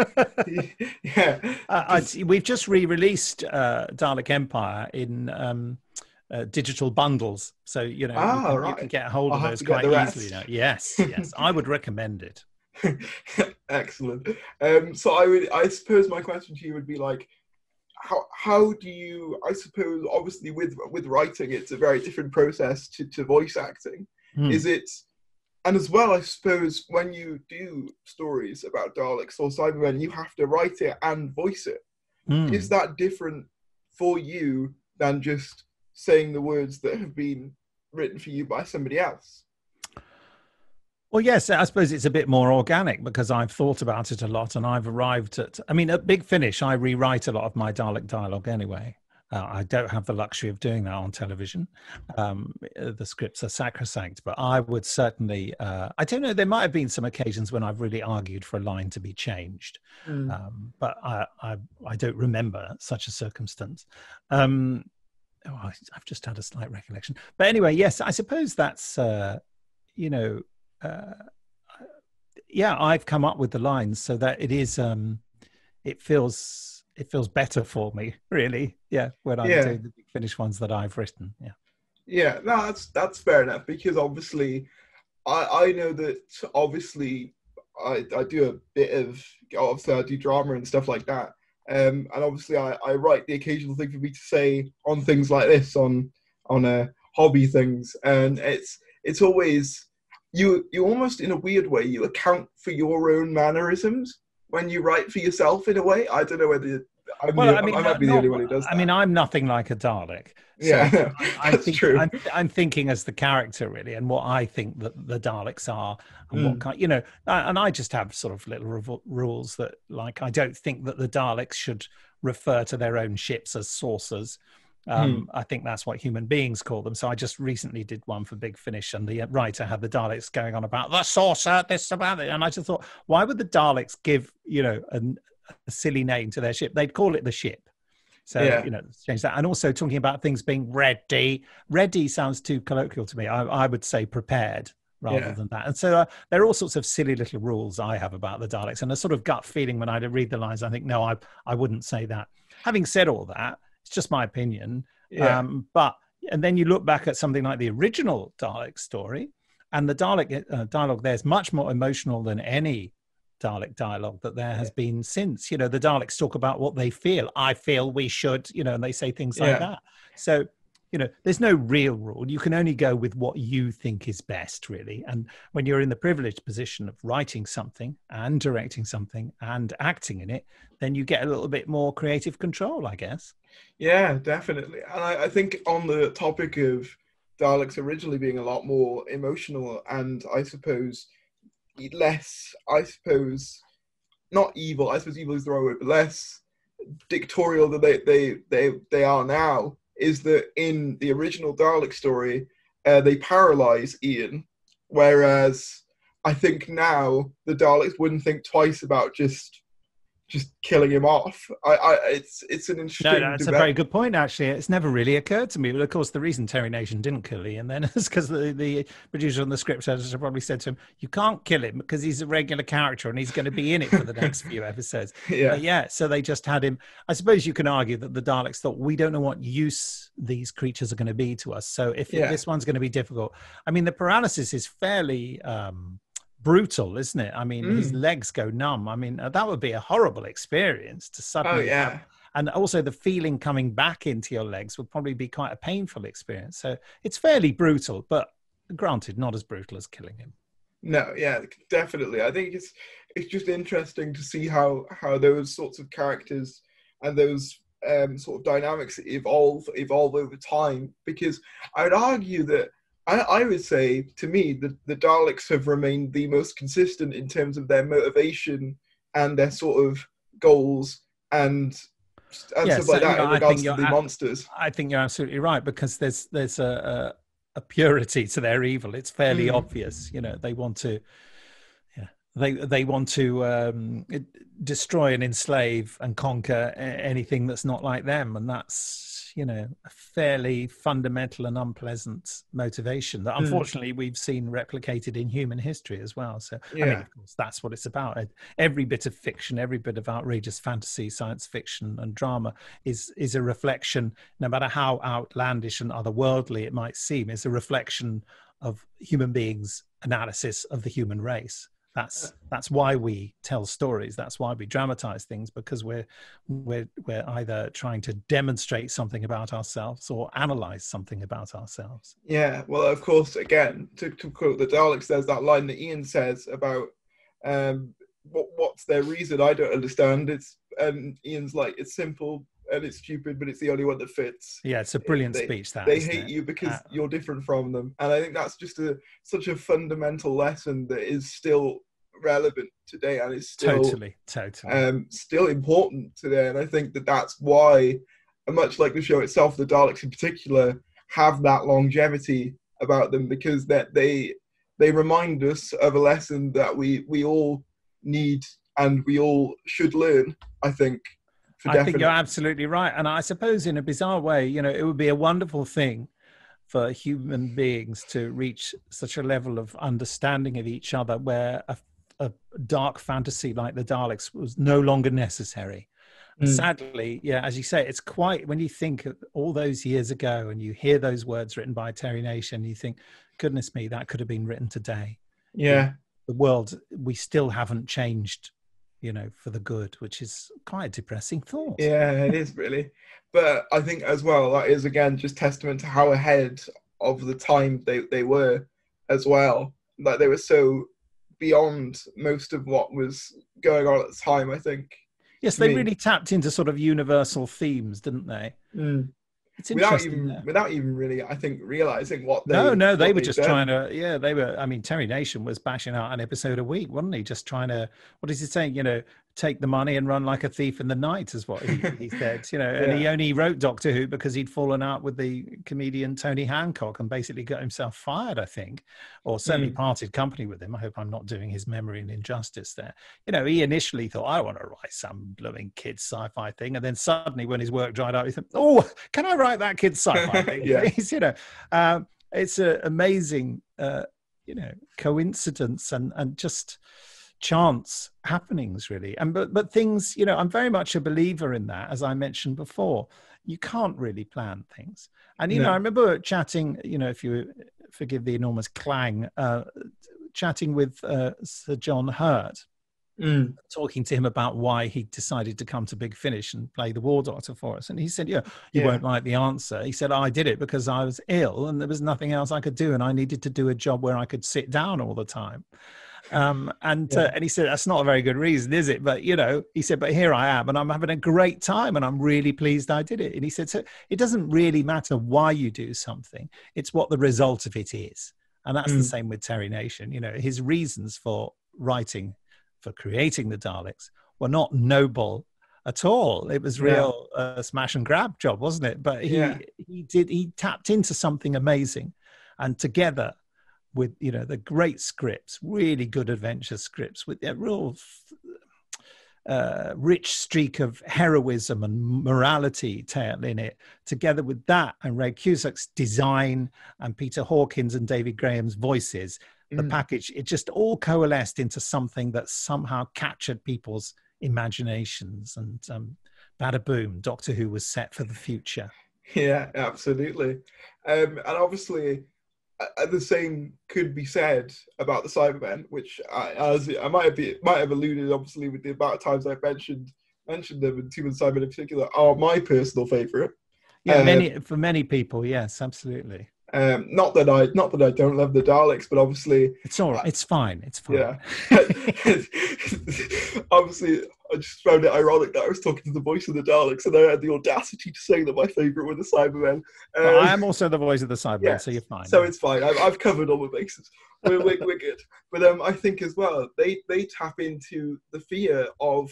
Yeah, we've just re-released Dalek Empire in digital bundles, so you know you can get a hold of those quite easily now. Yes, I would recommend it. Excellent. So I suppose my question to you would be like, how do you, I suppose, obviously with writing, it's a very different process to voice acting. Is it, and as well, I suppose, when you do stories about Daleks or Cybermen, you have to write it and voice it. Is that different for you than just saying the words that have been written for you by somebody else? Well, yes, I suppose it's a bit more organic because I've thought about it a lot and I've arrived at, I mean, at Big Finish, I rewrite a lot of my Dalek dialogue anyway. I don't have the luxury of doing that on television. The scripts are sacrosanct, but I would certainly, I don't know, there might have been some occasions when I've really argued for a line to be changed, but I don't remember such a circumstance. I've just had a slight recollection. But anyway, yes, I suppose that's, I've come up with the lines so that it is it feels better for me, really. Yeah, when I'm doing the Big Finish ones that I've written. Yeah, no, that's fair enough, because obviously I know that obviously I do a bit of, obviously I do drama and stuff like that, and obviously I write the occasional thing for me to say on things like this, on hobby things, and it's always, you almost, in a weird way, you account for your own mannerisms when you write for yourself, in a way. I don't know whether I might be the only one who does that. I mean, I'm nothing like a Dalek. So yeah, that's true. I'm thinking as the character, really, and what I think that the Daleks are, and what kind, and I just have sort of little rules that, like, I don't think that the Daleks should refer to their own ships as saucers. I think that's what human beings call them. So I just recently did one for Big Finish, and the writer had the Daleks going on about the saucer, this, about it. And I just thought, why would the Daleks give, a silly name to their ship? They'd call it the ship. So, change that. And also talking about things being ready. Ready sounds too colloquial to me. I would say prepared rather than that. And so there are all sorts of silly little rules I have about the Daleks, and a sort of gut feeling when I read the lines, I think, no, I wouldn't say that. Having said all that, it's just my opinion. And then you look back at something like the original Dalek story, and the Dalek dialogue there is much more emotional than any Dalek dialogue that there has been since. The Daleks talk about what they feel. I feel we should, and they say things like that. So, there's no real rule. You can only go with what you think is best, really. And when you're in the privileged position of writing something and directing something and acting in it, then you get a little bit more creative control, I guess. Yeah, definitely. And I think on the topic of Daleks originally being a lot more emotional and I suppose less, not evil, I suppose evil is the wrong word, but less dictatorial than they are now, is that in the original Dalek story, they paralyze Ian, whereas I think now the Daleks wouldn't think twice about just killing him off. It's an interesting. No, it's a very good point. Actually, it's never really occurred to me. But of course, the reason Terry Nation didn't kill Ian then is because the producer on the script editor probably said to him, "You can't kill him because he's a regular character and he's going to be in it for the next few episodes." So they just had him. I suppose you can argue that the Daleks thought, we don't know what use these creatures are going to be to us. So if this one's going to be difficult, I mean, the paralysis is fairly brutal, isn't it? I mean, his legs go numb. I mean, that would be a horrible experience to suddenly have. And also the feeling coming back into your legs would probably be quite a painful experience. So it's fairly brutal, but granted, not as brutal as killing him. No, yeah, definitely. I think it's just interesting to see how those sorts of characters and those sort of dynamics evolve over time, because I would argue that I would say, to me, the Daleks have remained the most consistent in terms of their motivation and their sort of goals and stuff like that in regards to the monsters. I think you're absolutely right, because there's a purity to their evil. It's fairly obvious. They want to they want to destroy and enslave and conquer anything that's not like them, and that's a fairly fundamental and unpleasant motivation that unfortunately we've seen replicated in human history as well. So I mean, of course, that's what it's about. Every bit of fiction, every bit of outrageous fantasy, science fiction and drama is a reflection, no matter how outlandish and otherworldly it might seem, is a reflection of human beings' analysis of the human race. That's why we tell stories. That's why we dramatize things, because we're either trying to demonstrate something about ourselves or analyze something about ourselves. Yeah, well, of course, again, to quote the Daleks, there's that line that Ian says about what's their reason? I don't understand. And Ian's like, it's simple and it's stupid, but it's the only one that fits. Yeah, it's a brilliant speech. They hate you because you're different from them, and I think that's just such a fundamental lesson that is still relevant today, and is still totally still important today. And I think that's why, much like the show itself, the Daleks in particular have that longevity about them, because that they remind us of a lesson that we all need and we all should learn, I think. I think you're absolutely right. And I suppose in a bizarre way, it would be a wonderful thing for human beings to reach such a level of understanding of each other where a dark fantasy like the Daleks was no longer necessary. Sadly, as you say, it's quite, when you think of all those years ago and you hear those words written by Terry Nation, you think, goodness me, that could have been written today. Yeah. The world, we still haven't changed, for the good, which is quite a depressing thought. Yeah, it is really. But I think as well, that is again just testament to how ahead of the time they were as well. Like they were so beyond most of what was going on at the time, I think. Yes, they really tapped into sort of universal themes, didn't they? It's interesting. Without even really, I think, realizing what they... they were just trying to... I mean, Terry Nation was bashing out an episode a week, wasn't he? Just trying to... What is he saying? Take the money and run like a thief in the night is what he said. And he only wrote Doctor Who because he'd fallen out with the comedian Tony Hancock and basically got himself fired, I think, or certainly parted company with him. I hope I'm not doing his memory an injustice there. He initially thought, I want to write some blooming kids sci-fi thing, and then suddenly when his work dried up, he thought, oh, can I write that kid's sci-fi thing, please? It's an amazing, coincidence and just chance happenings, really. And but things, I'm very much a believer in that. As I mentioned before, you can't really plan things. And I remember chatting, if you forgive the enormous clang, chatting with Sir John Hurt Mm. talking to him about why he decided to come to Big Finish and play the War Doctor for us. And he said, yeah, you Yeah. won't like the answer. He said, I did it because I was ill and there was nothing else I could do. And I needed to do a job where I could sit down all the time. And he said, that's not a very good reason, is it? But, he said, but here I am and I'm having a great time and I'm really pleased I did it. And he said, so it doesn't really matter why you do something. It's what the result of it is. And that's the same with Terry Nation. His reasons for creating the Daleks were not noble at all. It was real smash and grab job, wasn't it? But he tapped into something amazing, and together with the great scripts, really good adventure scripts with a real rich streak of heroism and morality tale in it, together with that and Ray Cusack's design and Peter Hawkins and David Graham's voices, the package, it just all coalesced into something that somehow captured people's imaginations, and bada boom, Doctor Who was set for the future. Yeah, absolutely. And obviously the same could be said about the Cybermen, which I might have alluded, obviously, with the amount of times I've mentioned them, and Two and Cybermen in particular are my personal favourite. Yeah, for many people, yes, absolutely. Not that I don't love the Daleks, but obviously it's all right. It's fine. Yeah. Obviously, I just found it ironic that I was talking to the voice of the Daleks, and I had the audacity to say that my favourite were the Cybermen. Well, I am also the voice of the Cybermen, so you're fine. So it's fine. I've covered all the bases. We're good. But I think as well they tap into the fear of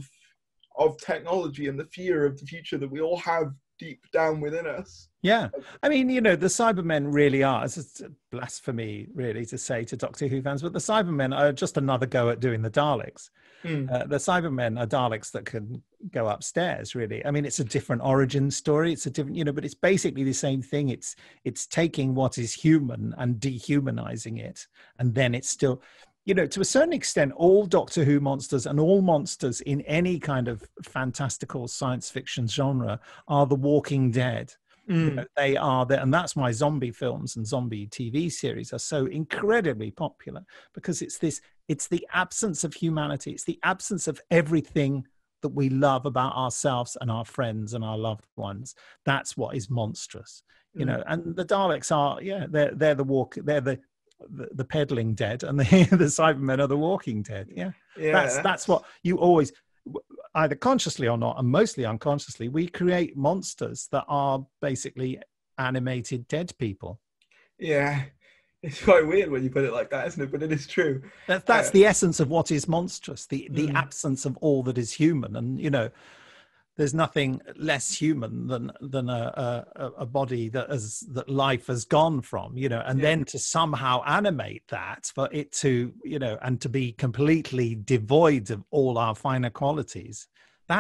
technology and the fear of the future that we all have deep down within us. Yeah. I mean, the Cybermen really are, it's blasphemy really to say to Doctor Who fans, but the Cybermen are just another go at doing the Daleks. The Cybermen are Daleks that can go upstairs, really. I mean, it's a different origin story. It's a different, but it's basically the same thing. It's taking what is human and dehumanizing it. And then it's still, to a certain extent, all Doctor Who monsters and all monsters in any kind of fantastical science fiction genre are the Walking Dead. They are there, and that's why zombie films and zombie TV series are so incredibly popular, because it's the absence of humanity. It's the absence of everything that we love about ourselves and our friends and our loved ones. That's what is monstrous, and the Daleks are, they're the peddling dead, and the Cybermen are the Walking Dead. That's what you always, either consciously or not, and mostly unconsciously, we create monsters that are basically animated dead people. Yeah, it's quite weird when you put it like that, isn't it? But it is true. That's the essence of what is monstrous, the absence of all that is human. And there's nothing less human than a body that life has gone from, and then to somehow animate that, for it to, and to be completely devoid of all our finer qualities.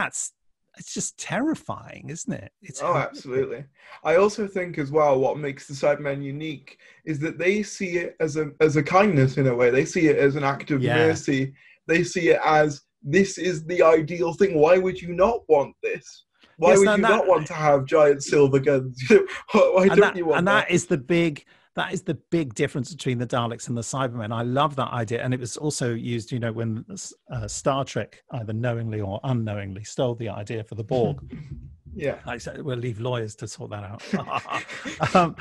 It's just terrifying, isn't it? Absolutely. I also think as well, what makes the Cybermen unique is that they see it as a kindness in a way. They see it as an act of mercy. They see it as, this is the ideal thing. Why would you not want this? Why would you not want to have giant silver guns? Why don't you want that? That is the big difference between the Daleks and the Cybermen. I love that idea. And it was also used, when Star Trek, either knowingly or unknowingly, stole the idea for the Borg. Yeah. I said, we'll leave lawyers to sort that out.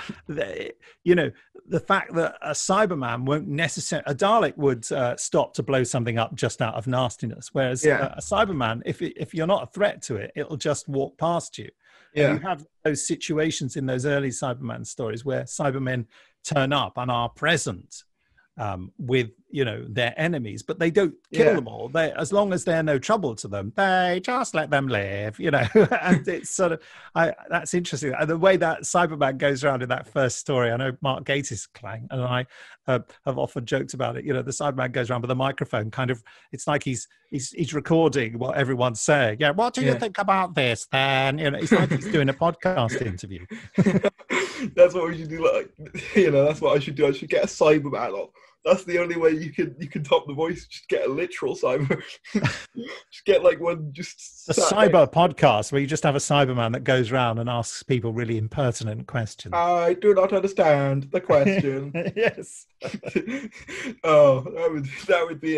The fact that a Cyberman won't necessarily, a Dalek would stop to blow something up just out of nastiness, whereas a Cyberman, if you're not a threat to it, it'll just walk past you. Yeah. And you have those situations in those early Cyberman stories where Cybermen turn up and are present with their enemies, but they don't kill them all. They, as long as they're no trouble to them, they just let them live. And it's sort of that's interesting. And the way that Cyberman goes around in that first story, I know Mark Gatiss clang, and I have often joked about it. The Cyberman goes around with a microphone, kind of. It's like he's recording what everyone's saying. Yeah, what do you think about this? Then it's like he's doing a podcast interview. That's what we should do. That's what I should do. I should get a Cyberman on. That's the only way you can top the voice. Just get a literal cyber. Just get one. Just a cyber podcast where you just have a Cyberman that goes around and asks people really impertinent questions. I do not understand the question. Yes. Oh, that would be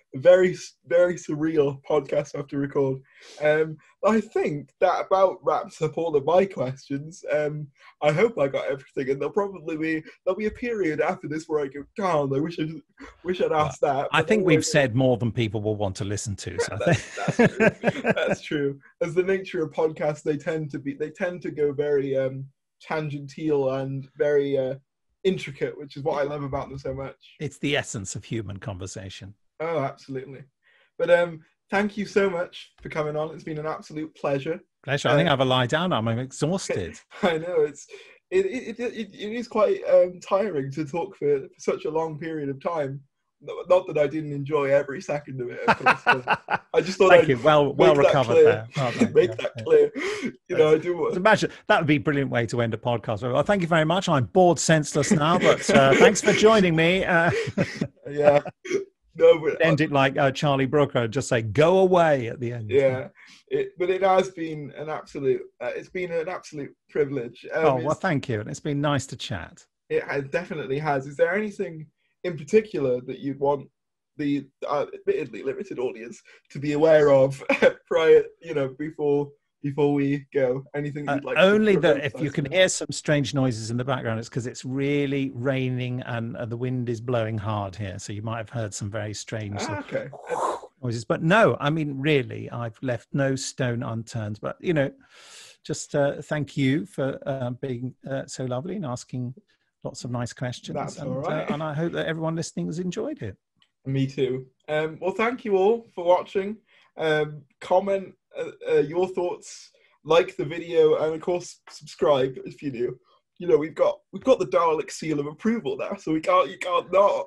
very, very surreal podcast I have to record. I think that about wraps up all of my questions. I hope I got everything, and there'll be a period after this where I go, "Darn, I wish I'd asked that." I think we've said more than people will want to listen to. So that's true. That's true. As the nature of podcasts, they tend to go very tangential and very intricate, which is what I love about them so much. It's the essence of human conversation. Oh, absolutely. But thank you so much for coming on. It's been an absolute pleasure. I think I have a lie down. I'm exhausted. I know it is quite tiring to talk for such a long period of time. Not that I didn't enjoy every second of it. Of course, I just thought Thank you. Well recovered there. Make that clear. You know, I do. Imagine that would be a brilliant way to end a podcast. Well, thank you very much. I'm bored senseless now, but thanks for joining me. Yeah. No, but end it like Charlie Brooker, just say "go away" at the end. Yeah, but it has been an absolute. It's been an absolute privilege. Well, thank you, and it's been nice to chat. It definitely has. Is there anything in particular that you'd want the admittedly limited audience to be aware of prior, before we go? Anything that you'd like? Only that if you can hear some strange noises in the background, it's because it's really raining and the wind is blowing hard here. So you might have heard some very strange noises. But no, I mean, really, I've left no stone unturned. But, just thank you for being so lovely and asking lots of nice questions. That's all right. And I hope that everyone listening has enjoyed it. Me too. Well, thank you all for watching. Comment your thoughts, like the video, and of course subscribe if you're new. We've got the Dalek seal of approval now, so you can't not.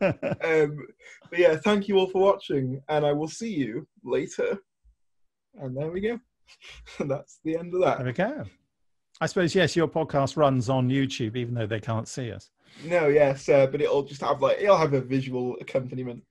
But yeah, thank you all for watching, and I will see you later. And there we go. And that's the end of that. There we go. I suppose, yes, your podcast runs on YouTube, even though they can't see us. No, yes, but it'll just have it'll have a visual accompaniment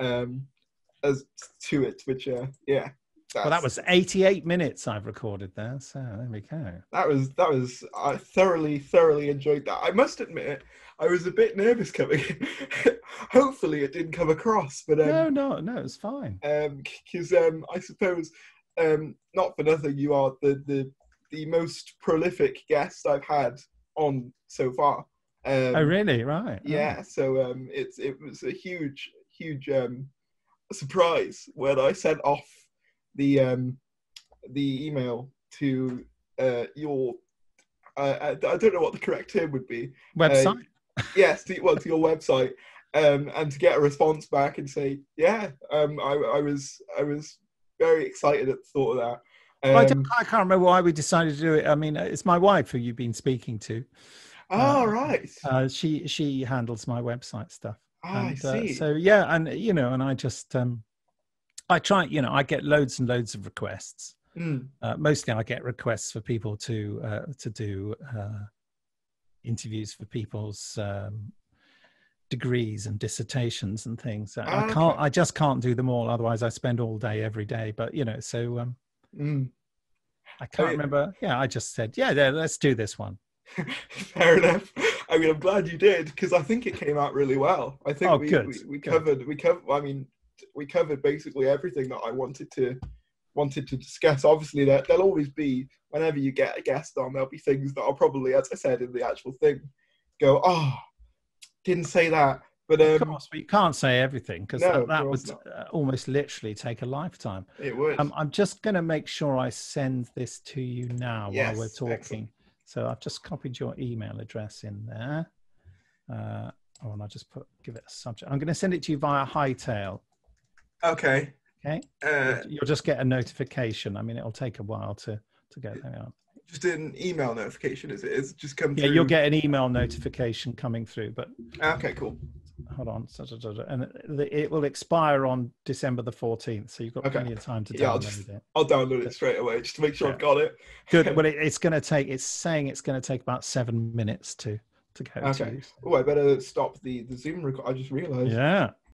as to it, which yeah. Well, that was 88 minutes I've recorded there, so there we go. That was I thoroughly enjoyed that. I must admit, I was a bit nervous coming in. Hopefully, it didn't come across, but no, it's fine. Because I suppose not for nothing, you are the most prolific guest I've had on so far. Oh, really? Right. Yeah. Oh. So it was a huge surprise when I sent off the email to your I don't know what the correct term would be. Website. Yes, to your website, and to get a response back and say, yeah, I was very excited at the thought of that. I can't remember why we decided to do it. I mean, it's my wife who you've been speaking to. Oh, right. She handles my website stuff. I see. So yeah, and and I just I try. I get loads and loads of requests. Mostly, I get requests for people to do interviews for people's degrees and dissertations and things. I just can't do them all. Otherwise, I spend all day every day. But so. I can't remember. Yeah, I just said, yeah, let's do this one. Fair enough. I mean, I'm glad you did, because I think it came out really well. I think we covered basically everything that I wanted to discuss. Obviously, there'll always be, whenever you get a guest on, there'll be things that I'll probably, as I said in the actual thing, go, oh, didn't say that. But of course, you can't say everything, because that would almost literally take a lifetime. It would. I'm just going to make sure I send this to you now while we're talking. Excellent. So I've just copied your email address in there. And I'll just give it a subject. I'm going to send it to you via Hightail. Okay. Okay. You'll just get a notification. I mean, it'll take a while to go. There we are. Just an email notification, is it? It's just come through. Yeah, you'll get an email notification coming through. But okay, cool. Hold on, and it will expire on December the 14th, so you've got plenty of time to download it. I'll download it straight away just to make sure I've got it. Good. Well, it's saying it's going to take about 7 minutes to go. Okay. Oh, I better stop the Zoom record. I just realised. Yeah.